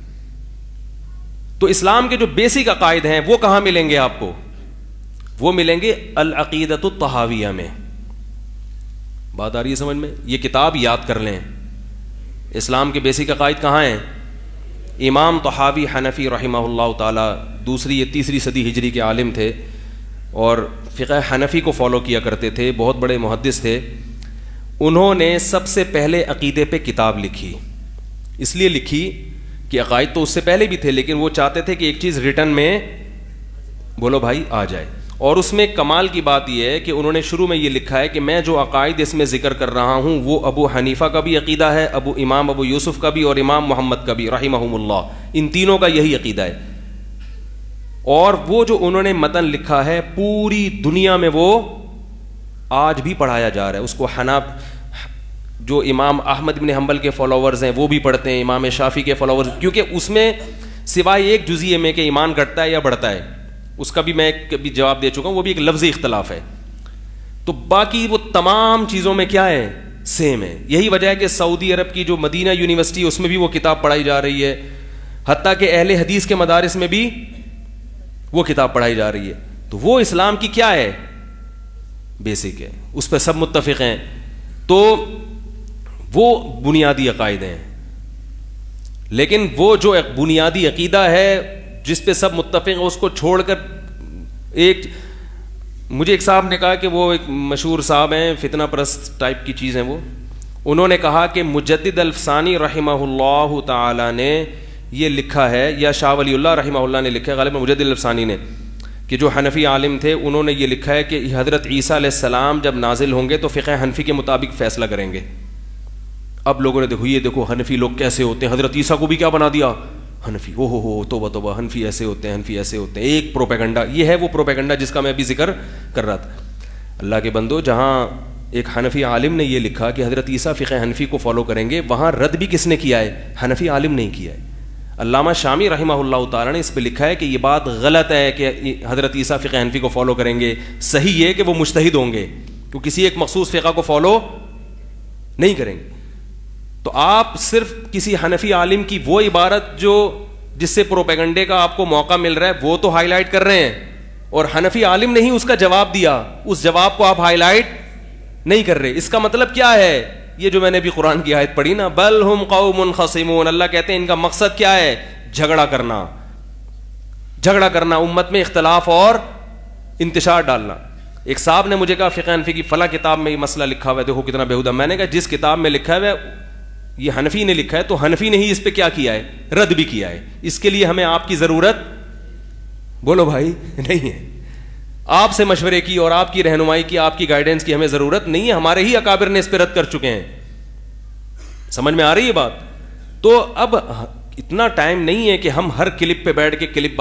[SPEAKER 1] تو اسلام کے جو بیسک عقائد ہیں وہ کہاں ملیں گے آپ کو؟ وہ ملیں گے العقیدۃ الطحاویہ میں. بات آ رہی ہے سمجھ میں؟ یہ کتاب یاد کر لیں. اسلام کے بیسک عقائد کہاں ہیں؟ امام طحاوی حنفی رحمہ اللہ تعالی دوسری یا تیسری صدی ہجری کے عالم تھے اور فقہ حنفی کو فالو کیا کرتے تھے, بہت بڑے محدث تھے. انہوں نے سب سے پہلے عقیدے پہ کتاب لکھی. اس لیے لکھی کہ عقائد تو اس سے پہلے بھی تھے لیکن وہ چاہتے تھے کہ ایک چیز ریٹن میں بولو بھائی آ جائے. اور اس میں کمال کی بات یہ ہے کہ انہوں نے شروع میں یہ لکھا ہے کہ میں جو عقائد اس میں ذکر کر رہا ہوں وہ ابو حنیفہ کا بھی عقیدہ ہے, امام ابو یوسف کا بھی اور امام محمد کا بھی رحمہم اللہ, ان تینوں کا یہی عقیدہ ہے. اور وہ جو انہوں نے متن لکھا ہے پوری دنیا میں وہ آج بھی پڑھایا جا رہا ہے. اس کو جو امام احمد بن حنبل کے فالوورز ہیں وہ بھی پڑھتے ہیں, امام شافعی کے فالوورز, کیونکہ اس میں سوائے ایک جزئیے میں کہ ایمان گھٹتا ہے یا بڑھتا ہے, اس کا بھی میں کبھی جواب دے چکا ہوں, وہ بھی ایک لفظی اختلاف ہے. تو باقی وہ تمام چیزوں میں کیا ہے؟ سیم ہے. یہی وجہ ہے کہ سعودی عرب کی جو مدینہ یونیورسٹی اس میں بھی وہ کتاب پڑھائی جا رہی ہے, حتیٰ کہ اہل حدیث کے مدارس میں بھی وہ کتاب پڑھائی جا رہی ہے. تو وہ اسلام کی کیا ہے؟ بیسک ہے, اس پہ سب متفق ہیں. تو وہ بنیادی عقائد ہیں. لیکن وہ جو بنیادی عقیدہ ہے جس پہ سب متفق ہیں اس کو چھوڑ کر مجھے ایک صاحب نے کہا کہ وہ ایک مشہور صاحب ہیں, فتنہ پرست ٹائپ کی چیز ہیں وہ, انہوں نے کہا کہ مجدد الفسانی رحمہ اللہ تعالی نے یہ لکھا ہے, یا شاہ ولی اللہ رحمہ اللہ نے لکھا ہے, غالباً مجدد الفسانی نے, کہ جو حنفی عالم تھے انہوں نے یہ لکھا ہے کہ حضرت عیسیٰ علیہ السلام جب نازل ہوں گے تو فقہ حنفی کے مطابق فیصلہ کریں گے. اب لوگوں نے دیکھو حنفی لوگ کیسے ہوتے ہیں, حضرت عیسیٰ کو بھی کیا بنا دیا حنفی, ہو توبہ توبہ, حنفی ایسے ہوتے ہیں, حنفی ایسے ہوتے ہیں. ایک پروپیگنڈا, یہ ہے وہ پروپیگنڈا جس کا میں ابھی ذکر کر رہا تھا. اللہ کے بندو, جہاں ایک حنفی عالم نے یہ لکھا کہ حضرت عیسیٰ فقہ حنفی کو فالو کریں گے, وہاں رد بھی کس نے کیا ہے؟ حنفی عالم نہیں کیا ہے. علامہ شامی رحمہ اللہ تعالیٰ نے اس پہ لکھا ہے کہ یہ بات غلط ہے کہ حضرت عیسیٰ فقہ حنفی کو فالو کریں گے. صحیح یہ کہ وہ مجتہد ہوں گے, تو کسی ایک مخصوص فقہ کو فالو نہیں کریں گے. تو آپ صرف کسی حنفی عالم کی وہ عبارت جس سے پروپیگنڈے کا آپ کو موقع مل رہا ہے وہ تو ہائی لائٹ کر رہے ہیں, اور حنفی عالم نے ہی اس کا جواب دیا, اس جواب کو آپ ہائی لائٹ نہیں کر رہے. اس کا مطلب کیا ہے؟ یہ جو میں نے بھی قرآن کی آیت پڑھی نا, بل ہم قوم خصمون, اللہ کہتے ہیں ان کا مقصد کیا ہے؟ جھگڑا کرنا, امت میں اختلاف اور انتشار ڈالنا. ایک صاحب نے مجھے کہا فقہ حنفی کی فلاں کتاب میں یہ مسئلہ لکھا ہوا ہے, دیکھو کتنا بےہودہ. میں نے کہا جس کتاب میں لکھا ہے یہ حنفی نے لکھا ہے, تو حنفی نے ہی اس پہ کیا کیا ہے؟ رد بھی کیا ہے. اس کے لیے ہمیں آپ کی ضرورت بولو بھائی نہیں ہے. آپ سے مشورے کی اور آپ کی رہنمائی کی, آپ کی گائیڈنس کی ہمیں ضرورت نہیں ہے. ہمارے ہی اکابر نے اس پہ رد کر چکے ہیں. سمجھ میں آ رہی ہے بات؟ تو اب اتنا ٹائم نہیں ہے کہ ہم ہر کلپ پہ بیٹھ کے کلپ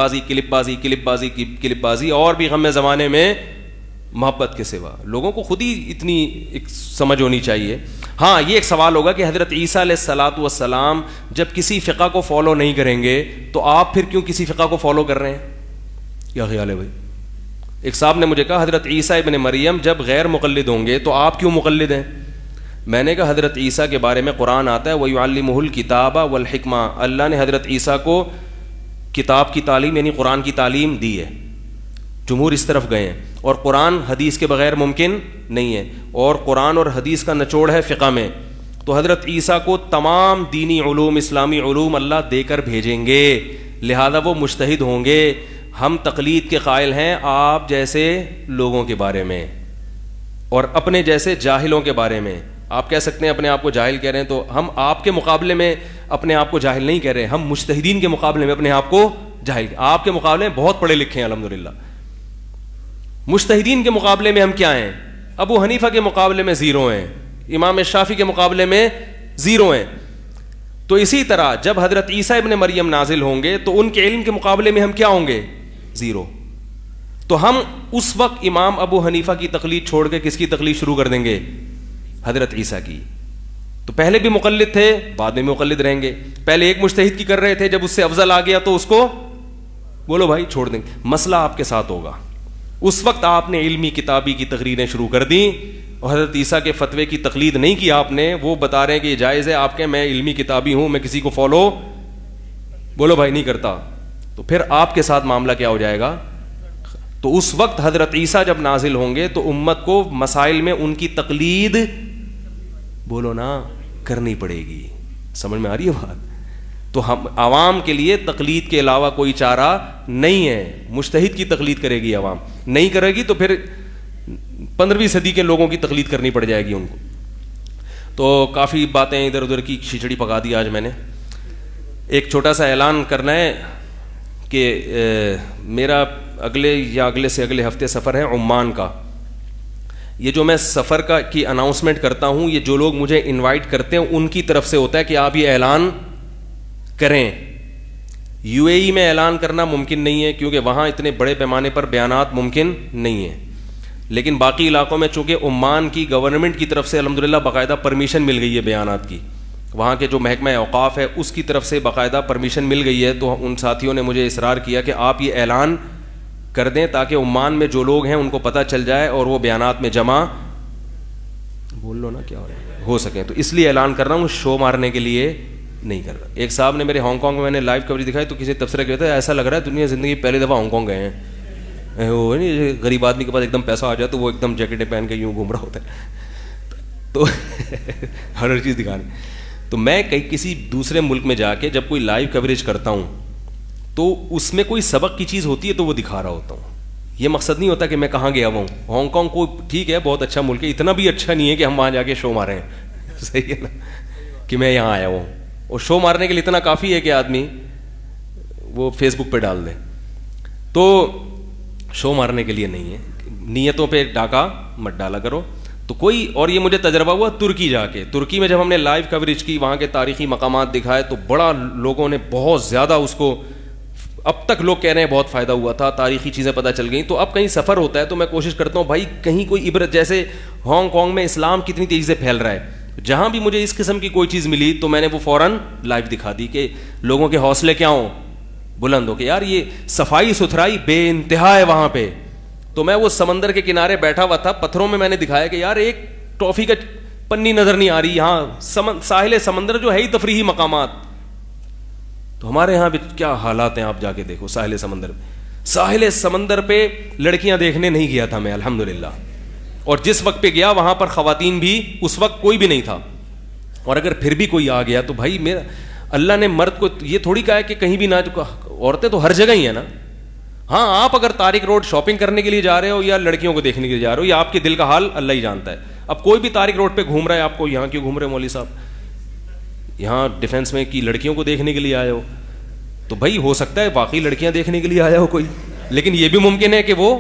[SPEAKER 1] بازی اور بھی غم زمانے میں محبت کے سوا. لوگوں کو خود ہی اتنی ایک سمجھ ہونی چاہیے. ہاں یہ ایک سوال ہوگا کہ حضرت عیسیٰ علیہ الصلاۃ والسلام جب کسی فقہ کو فالو نہیں کریں گے تو آپ پھر کیوں کسی فقہ کو فالو کر رہے ہیں؟ کیا خیال ہے بھائی؟ ایک صاحب نے مجھے کہا حضرت عیسیٰ ابن مریم جب غیر مقلد ہوں گے تو آپ کیوں مقلد ہیں؟ میں نے کہا حضرت عیسیٰ کے بارے میں قرآن آتا ہے وَيُعَلِّمُهُ الْكِتَابَ وَالْحِكْمَةَ، اللہ نے حضرت عیسیٰ کو کتاب کی تعلیم یعنی قرآن کی تعلیم دی ہے. جمہور اس طرف گئے ہیں. اور قرآن حدیث کے بغیر ممکن نہیں ہے، اور قرآن اور حدیث کا نچوڑ ہے فقہ میں. تو حضرت عیسیٰ کو تمام دینی علوم اسلامی علوم اللہ دے کر بھیجیں گے، لہذا وہ مجتہد ہوں گے. ہم تقلید کے قائل ہیں آپ جیسے لوگوں کے بارے میں اور اپنے جیسے جاہلوں کے بارے میں. آپ کہہ سکتے ہیں اپنے آپ کو جاہل کہہ رہے ہیں، تو ہم آپ کے مقابلے میں اپنے آپ کو جاہل نہیں کہہ رہے، ہم مجتہدین کے مقابلے میں اپنے آپ کو جاہل. آپ کے مقابلے میں بہت پڑھے لکھے ہیں الحمدللہ. مجتہدین کے مقابلے میں ہم کیا ہیں؟ ابو حنیفہ کے مقابلے میں زیرو ہیں، امام شافعی کے مقابلے میں زیرو ہیں. تو اسی طرح جب حضرت عیسیٰ ابن مریم نازل ہوں گے تو ان کے علم کے مقابلے میں ہم کیا ہوں گے؟ زیرو. تو ہم اس وقت امام ابو حنیفہ کی تقلید چھوڑ کے کس کی تقلید شروع کر دیں گے؟ حضرت عیسیٰ کی. تو پہلے بھی مقلد تھے، بعد میں مقلد رہیں گے. پہلے ایک مجتہد کی کر رہے تھے، جب اس سے افضل آ گیا تو اس کو بولو بھائی چھوڑ دیں گے. مسئلہ آپ کے ساتھ ہوگا. اس وقت آپ نے علمی کتابی کی تقریریں شروع کر دیں اور حضرت عیسیٰ کے فتوے کی تقلید نہیں کی آپ نے. وہ بتا رہے ہیں کہ یہ جائز ہے، آپ کہیں میں علمی کتابی ہوں، میں کسی کو فالو بولو بھائی نہیں کرتا. تو پھر آپ کے ساتھ معاملہ کیا ہو جائے گا؟ تو اس وقت حضرت عیسیٰ جب نازل ہوں گے تو امت کو مسائل میں ان کی تقلید بولو نا کرنی پڑے گی. سمجھ میں آ رہی ہے بات؟ تو ہم عوام کے لیے تقلید کے علاوہ کوئی چارہ نہیں ہے. مجتہد کی تقلید کرے گی عوام، نہیں کرے گی تو پھر 15ویں صدی کے لوگوں کی تقلید کرنی پڑ جائے گی ان کو. تو کافی باتیں ادھر ادھر کی کھچڑی پکا دی آج میں نے. ایک چھوٹا سا اعلان کرنا ہے کہ میرا اگلے سے اگلے ہفتے سفر ہے عمان کا. یہ جو میں سفر کی اناؤنسمنٹ کرتا ہوں، یہ جو لوگ مجھے انوائٹ کرتے ہیں ان کی طرف سے ہوتا ہے کہ آپ یہ اعلان کریں. یو اے ای میں اعلان کرنا ممکن نہیں ہے کیونکہ وہاں اتنے بڑے پیمانے پر بیانات ممکن نہیں ہیں. لیکن باقی علاقوں میں چونکہ عمان کی گورنمنٹ کی طرف سے الحمدللہ باقاعدہ پرمیشن مل گئی ہے بیانات کی، وہاں کے جو محکمہ اوقاف ہے اس کی طرف سے باقاعدہ پرمیشن مل گئی ہے. تو ان ساتھیوں نے مجھے اصرار کیا کہ آپ یہ اعلان کر دیں تاکہ عمان میں جو لوگ ہیں ان کو پتہ چل جائے اور وہ بیانات میں جمع بول لو نا کیا ہو سکیں. تو اس لیے اعلان کر رہا ہوں، شو مارنے کے لیے نہیں کر رہا. ایک صاحب نے میرے ہانگ کانگ میں نے لائیو کوریج دکھائی تو کسی تبصرہ کیا تھا ایسا لگ رہا ہے دنیا زندگی پہلی دفعہ ہانگ کانگ گئے ہیں. وہ نہیں غریب آدمی کے پاس ایک دم پیسہ آ جائے تو وہ ایک دم جیکٹیں پہن کے یوں گھوم رہا ہوتا ہے تو ہر چیز دکھانے. تو میں کسی دوسرے ملک میں جا کے جب کوئی لائیو کوریج کرتا ہوں تو اس میں کوئی سبق کی چیز ہوتی ہے تو وہ دکھا رہا ہوتا ہوں. یہ مقصد نہیں ہوتا کہ میں کہاں گیا ہوا ہوں. ہانگ کانگ کو ٹھیک ہے بہت اچھا ملک ہے، اتنا بھی اچھا نہیں ہے کہ ہم وہاں جا کے شو مارے ہیں. صحیح ہے نا کہ میں یہاں آیا ہوں. اور شو مارنے کے لیے اتنا کافی ہے کہ آدمی وہ فیس بک پہ ڈال دے. تو شو مارنے کے لیے نہیں ہے. نیتوں پہ ڈاکہ مت ڈالا کرو. تو کوئی اور یہ مجھے تجربہ ہوا ترکی جا کے. ترکی میں جب ہم نے لائیو کوریج کی، وہاں کے تاریخی مقامات دکھائے تو بڑا لوگوں نے بہت زیادہ اس کو، اب تک لوگ کہہ رہے ہیں بہت فائدہ ہوا تھا، تاریخی چیزیں پتہ چل گئیں. تو اب کہیں سفر ہوتا ہے تو میں کوشش کرتا ہوں بھائی کہیں کوئی عبرت، جیسے ہانگ کانگ میں اسلام کتنی تیزی سے پھیل رہا ہے، جہاں بھی مجھے اس قسم کی کوئی چیز ملی تو میں نے وہ فوراً لائیو دکھا دی کہ لوگوں کے حوصلے کیا ہوں بلند ہو کہ یار یہ صفائی ستھرائی بے انتہا ہے وہاں پہ. تو میں وہ سمندر کے کنارے بیٹھا ہوا تھا، پتھروں میں نے دکھایا کہ یار ایک ٹافی کا پنی نظر نہیں آ رہی. یہاں ساحل سمندر جو ہے ہی تفریحی مقامات، تو ہمارے یہاں بھی کیا حالات ہیں آپ جا کے دیکھو. ساحل سمندر پہ لڑکیاں دیکھنے نہیں گیا تھا میں الحمدللہ، اور جس وقت پہ گیا وہاں پر خواتین بھی اس وقت کوئی بھی نہیں تھا. اور اگر پھر بھی کوئی آ گیا تو بھائی میرا اللہ نے مرد کو یہ تھوڑی کہا ہے کہ کہیں بھی نہ، عورتیں تو ہر جگہ ہی ہیں نا. ہاں آپ اگر طارق روڈ شاپنگ کرنے کے لیے جا رہے ہو یا لڑکیوں کو دیکھنے کے لیے جا رہے ہو، یا آپ کے دل کا حال اللہ ہی جانتا ہے. اب کوئی بھی طارق روڈ پہ گھوم رہا ہے، آپ کو یہاں کیوں گھوم رہے مولوی صاحب، یہاں ڈیفینس میں کی لڑکیوں کو دیکھنے کے لیے آئے ہو، تو بھائی ہو سکتا ہے واقعی لڑکیاں دیکھنے کے لیے آیا ہو کوئی، لیکن یہ بھی ممکن ہے کہ وہ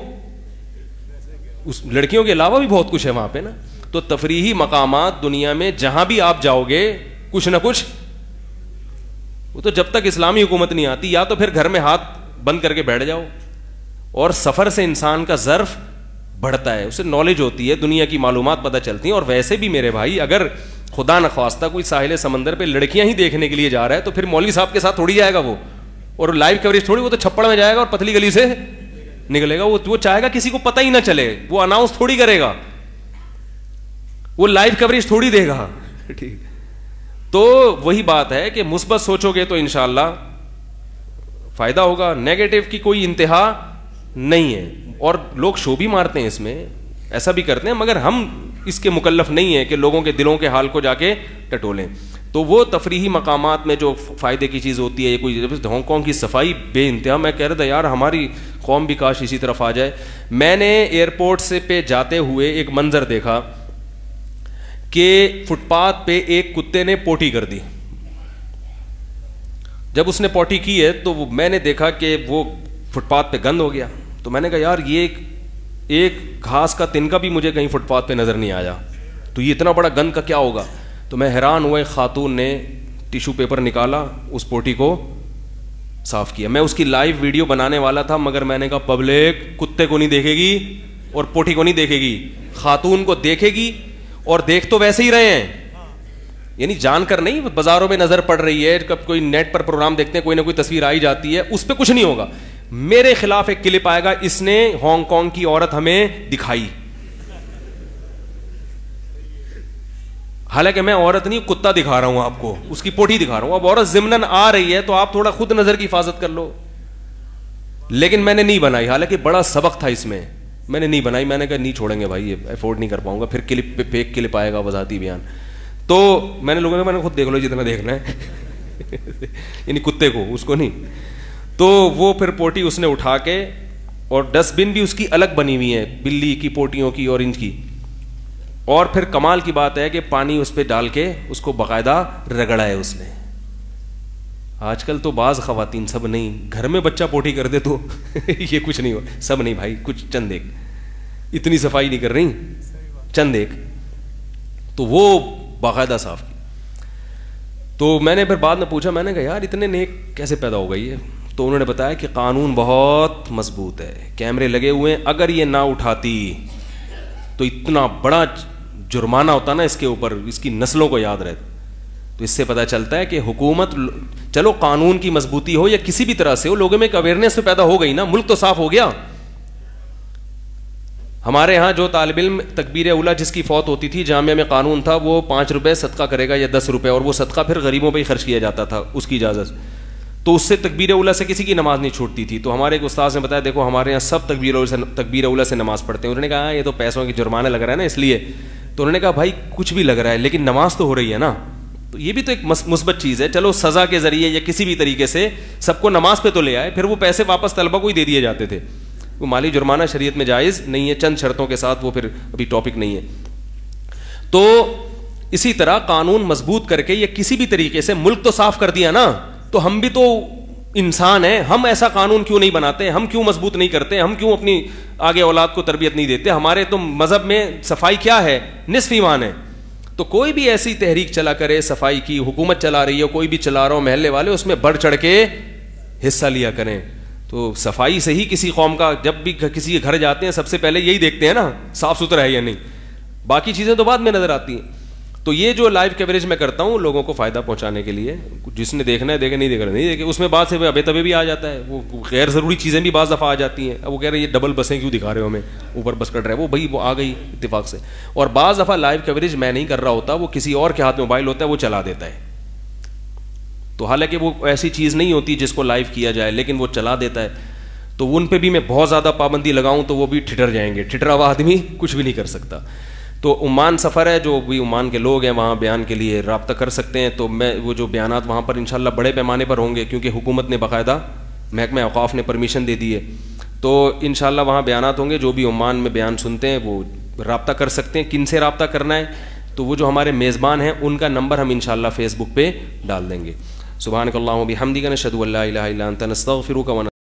[SPEAKER 1] اس لڑکیوں کے علاوہ بھی بہت کچھ ہے وہاں پہ نا. تو تفریحی مقامات دنیا میں جہاں بھی آپ جاؤ گے کچھ نہ کچھ وہ تو جب تک اسلامی حکومت نہیں آتی یا تو پھر گھر میں ہاتھ بند کر کے بیٹھ جاؤ. اور سفر سے انسان کا ظرف بڑھتا ہے, اسے نالج ہوتی ہے, دنیا کی معلومات پتہ چلتی ہیں. اور ویسے بھی میرے بھائی اگر خدا نخواستہ کوئی ساحل سمندر پہ لڑکیاں ہی دیکھنے کے لیے جا رہا ہے تو پھر مولوی صاحب کے ساتھ تھوڑی جائے گا وہ, اور لائیو کوریج تھوڑی, وہ تو چھپڑ میں جائے گا اور پتلی گلی سے نکلے گا. وہ چاہے گا کسی کو پتہ ہی نہ چلے, وہ اناؤنس تھوڑی کرے گا, وہ لائیو کوریج تھوڑی دے گا. ٹھیک, تو وہی بات ہے کہ مثبت سوچو گے تو انشاءاللہ فائدہ ہوگا. نیگیٹو کی کوئی انتہا نہیں ہے, اور لوگ شو بھی مارتے ہیں اس میں, ایسا بھی کرتے ہیں, مگر ہم اس کے مکلف نہیں ہیں کہ لوگوں کے دلوں کے حال کو جا کے ٹٹولیں. تو وہ تفریحی مقامات میں جو فائدے کی چیز ہوتی ہے, کوئی ہانگ کانگ کی صفائی بے انتہا, میں کہہ رہا تھا یار ہماری قوم بھی کاش اسی طرف آ جائے. میں نے ایئرپورٹ سے پہ جاتے ہوئے ایک منظر دیکھا کہ فٹ پاتھ پہ ایک کتے نے پوٹی کر دی. جب اس نے پوٹی کی ہے تو میں نے دیکھا کہ وہ فٹ پاتھ پہ گند ہو گیا. تو میں نے کہا یار یہ ایک گھاس کا تنکا بھی مجھے کہیں فٹ پاتھ پہ نظر نہیں آیا, تو یہ اتنا بڑا گند کا کیا ہوگا. تو میں حیران ہوا, ایک خاتون نے ٹیشو پیپر نکالا, اس پوٹی کو صاف کیا. میں اس کی لائیو ویڈیو بنانے والا تھا, مگر میں نے کہا پبلک کتے کو نہیں دیکھے گی اور پوٹی کو نہیں دیکھے گی, خاتون کو دیکھے گی. اور دیکھ تو ویسے ہی رہے ہیں, یعنی جان کر نہیں, بازاروں میں نظر پڑ رہی ہے, کب کوئی نیٹ پر پروگرام دیکھتے ہیں, کوئی نہ کوئی تصویر آئی جاتی ہے, اس پہ کچھ نہیں ہوگا. میرے خلاف ایک کلپ آئے گا, اس نے ہانگ کانگ کی عورت ہمیں دکھائی, حالانکہ میں عورت نہیں کتا دکھا رہا ہوں آپ کو, اس کی پوٹی دکھا رہا ہوں. اب عورت ضمناً آ رہی ہے تو آپ تھوڑا خود نظر کی حفاظت کر لو. لیکن میں نے نہیں بنائی, حالانکہ بڑا سبق تھا اس میں, میں نے نہیں بنائی. میں نے کہا نہیں چھوڑیں گے بھائی, یہ افورڈ نہیں کر پاؤں گا, پھر کلپ پہ فیک کلپ آئے گا وضاحتی بیان. تو میں نے لوگوں نے, میں نے خود دیکھ لو جتنا دیکھنا ہے, یعنی کتے کو, اس کو نہیں. تو وہ پھر پوٹی اس نے اٹھا کے, اور ڈسٹ بن بھی اس کی الگ بنی ہوئی ہے, بلی کی, پوٹیوں کی اور ان کی. اور پھر کمال کی بات ہے کہ پانی اس پہ ڈال کے اس کو باقاعدہ رگڑا ہے اس نے. آج کل تو بعض خواتین, سب نہیں, گھر میں بچہ پوٹی کر دے تو یہ کچھ نہیں ہو, سب نہیں بھائی, کچھ چند ایک, اتنی صفائی نہیں کر رہی, چند ایک, تو وہ باقاعدہ صاف کی. تو میں نے پھر بعد میں پوچھا, میں نے کہا یار اتنے نیک کیسے پیدا ہو گئی ہے. تو انہوں نے بتایا کہ قانون بہت مضبوط ہے, کیمرے لگے ہوئے ہیں, اگر یہ نہ اٹھاتی تو اتنا بڑا جرمانہ ہوتا نا اس کے اوپر, اس کی نسلوں کو یاد رہتا. تو اس سے پتہ چلتا ہے کہ حکومت, چلو قانون کی مضبوطی ہو یا کسی بھی طرح سے ہو, لوگوں میں ایک اویئرنیس تو پیدا ہو گئی نا, ملک تو صاف ہو گیا. ہمارے ہاں جو طالب علم تکبیر اولیٰ جس کی فوت ہوتی تھی, جامعہ میں قانون تھا وہ 5 روپے صدقہ کرے گا یا 10 روپے, اور وہ صدقہ پھر غریبوں پہ ہی خرچ کیا جاتا تھا اس کی اجازت. تو اس سے تکبیر اولیٰ سے کسی کی نماز نہیں چھوٹتی تھی. تو ہمارے ایک استاذ نے بتایا دیکھو ہمارے یہاں سب تکبیر اولیٰ سے نماز پڑھتے ہیں. انہوں نے کہا یہ تو پیسوں کی جرمانہ لگ رہا ہے نا اس لیے. تو انہوں نے کہا بھائی کچھ بھی لگ رہا ہے لیکن نماز تو ہو رہی ہے نا, تو یہ بھی تو ایک مثبت چیز ہے. چلو سزا کے ذریعے یا کسی بھی طریقے سے سب کو نماز پہ تو لے آئے, پھر وہ پیسے واپس طلبہ کو ہی دے دیے جاتے تھے. وہ مالی جرمانہ شریعت میں جائز نہیں ہے, چند شرطوں کے ساتھ, وہ پھر ابھی ٹاپک نہیں ہے. تو اسی طرح قانون مضبوط کر کے یا کسی بھی طریقے سے ملک تو صاف کر دیا نا, تو ہم بھی تو انسان ہیں, ہم ایسا قانون کیوں نہیں بناتے, ہم کیوں مضبوط نہیں کرتے, ہم کیوں اپنی آگے اولاد کو تربیت نہیں دیتے. ہمارے تو مذہب میں صفائی کیا ہے, نصف ایمان ہے. تو کوئی بھی ایسی تحریک چلا کرے صفائی کی, حکومت چلا رہی ہے, کوئی بھی چلا رہا ہو, محلے والے اس میں بڑھ چڑھ کے حصہ لیا کریں. تو صفائی سے ہی کسی قوم کا, جب بھی کسی کے گھر جاتے ہیں سب سے پہلے یہی دیکھتے ہیں نا صاف ستھرا ہے یا نہیں, باقی چیزیں تو بعد میں نظر آتی ہیں. تو یہ جو لائیو کوریج میں کرتا ہوں لوگوں کو فائدہ پہنچانے کے لیے, جس نے دیکھنا ہے دیکھے, نہیں دیکھ رہا نہیں دیکھے. اس میں بعد سے ابے تبے بھی آ جاتا ہے, وہ غیر ضروری چیزیں بھی بعض دفعہ آ جاتی ہیں. اب وہ کہہ رہے ہیں یہ ڈبل بسیں کیوں دکھا رہے ہو ہمیں, اوپر بس کٹ رہا ہے, وہ بھائی وہ آ گئی اتفاق سے. اور بعض دفعہ لائیو کوریج میں نہیں کر رہا ہوتا, وہ کسی اور کے ہاتھ میں موبائل ہوتا ہے, وہ چلا دیتا ہے. تو حالانکہ وہ ایسی چیز نہیں ہوتی جس کو لائیو کیا جائے, لیکن وہ چلا دیتا ہے. تو ان پہ بھی میں بہت زیادہ پابندی لگاؤں تو وہ بھی ٹھٹر جائیں گے, ٹھٹرا ہوا آدمی کچھ بھی نہیں کر سکتا. تو عمان سفر ہے, جو بھی عمان کے لوگ ہیں وہاں بیان کے لیے رابطہ کر سکتے ہیں. تو میں وہ جو بیانات وہاں پر انشاءاللہ بڑے پیمانے پر ہوں گے, کیونکہ حکومت نے باقاعدہ, محکمہ اوقاف نے پرمیشن دے دی ہے. تو انشاءاللہ وہاں بیانات ہوں گے. جو بھی عمان میں بیان سنتے ہیں وہ رابطہ کر سکتے ہیں. کن سے رابطہ کرنا ہے, تو وہ جو ہمارے میزبان ہیں ان کا نمبر ہم انشاءاللہ فیس بک پہ ڈال دیں گے. سبحانک اللہم و بحمدک نشہد ان لا الہ الا انت نستغفرک و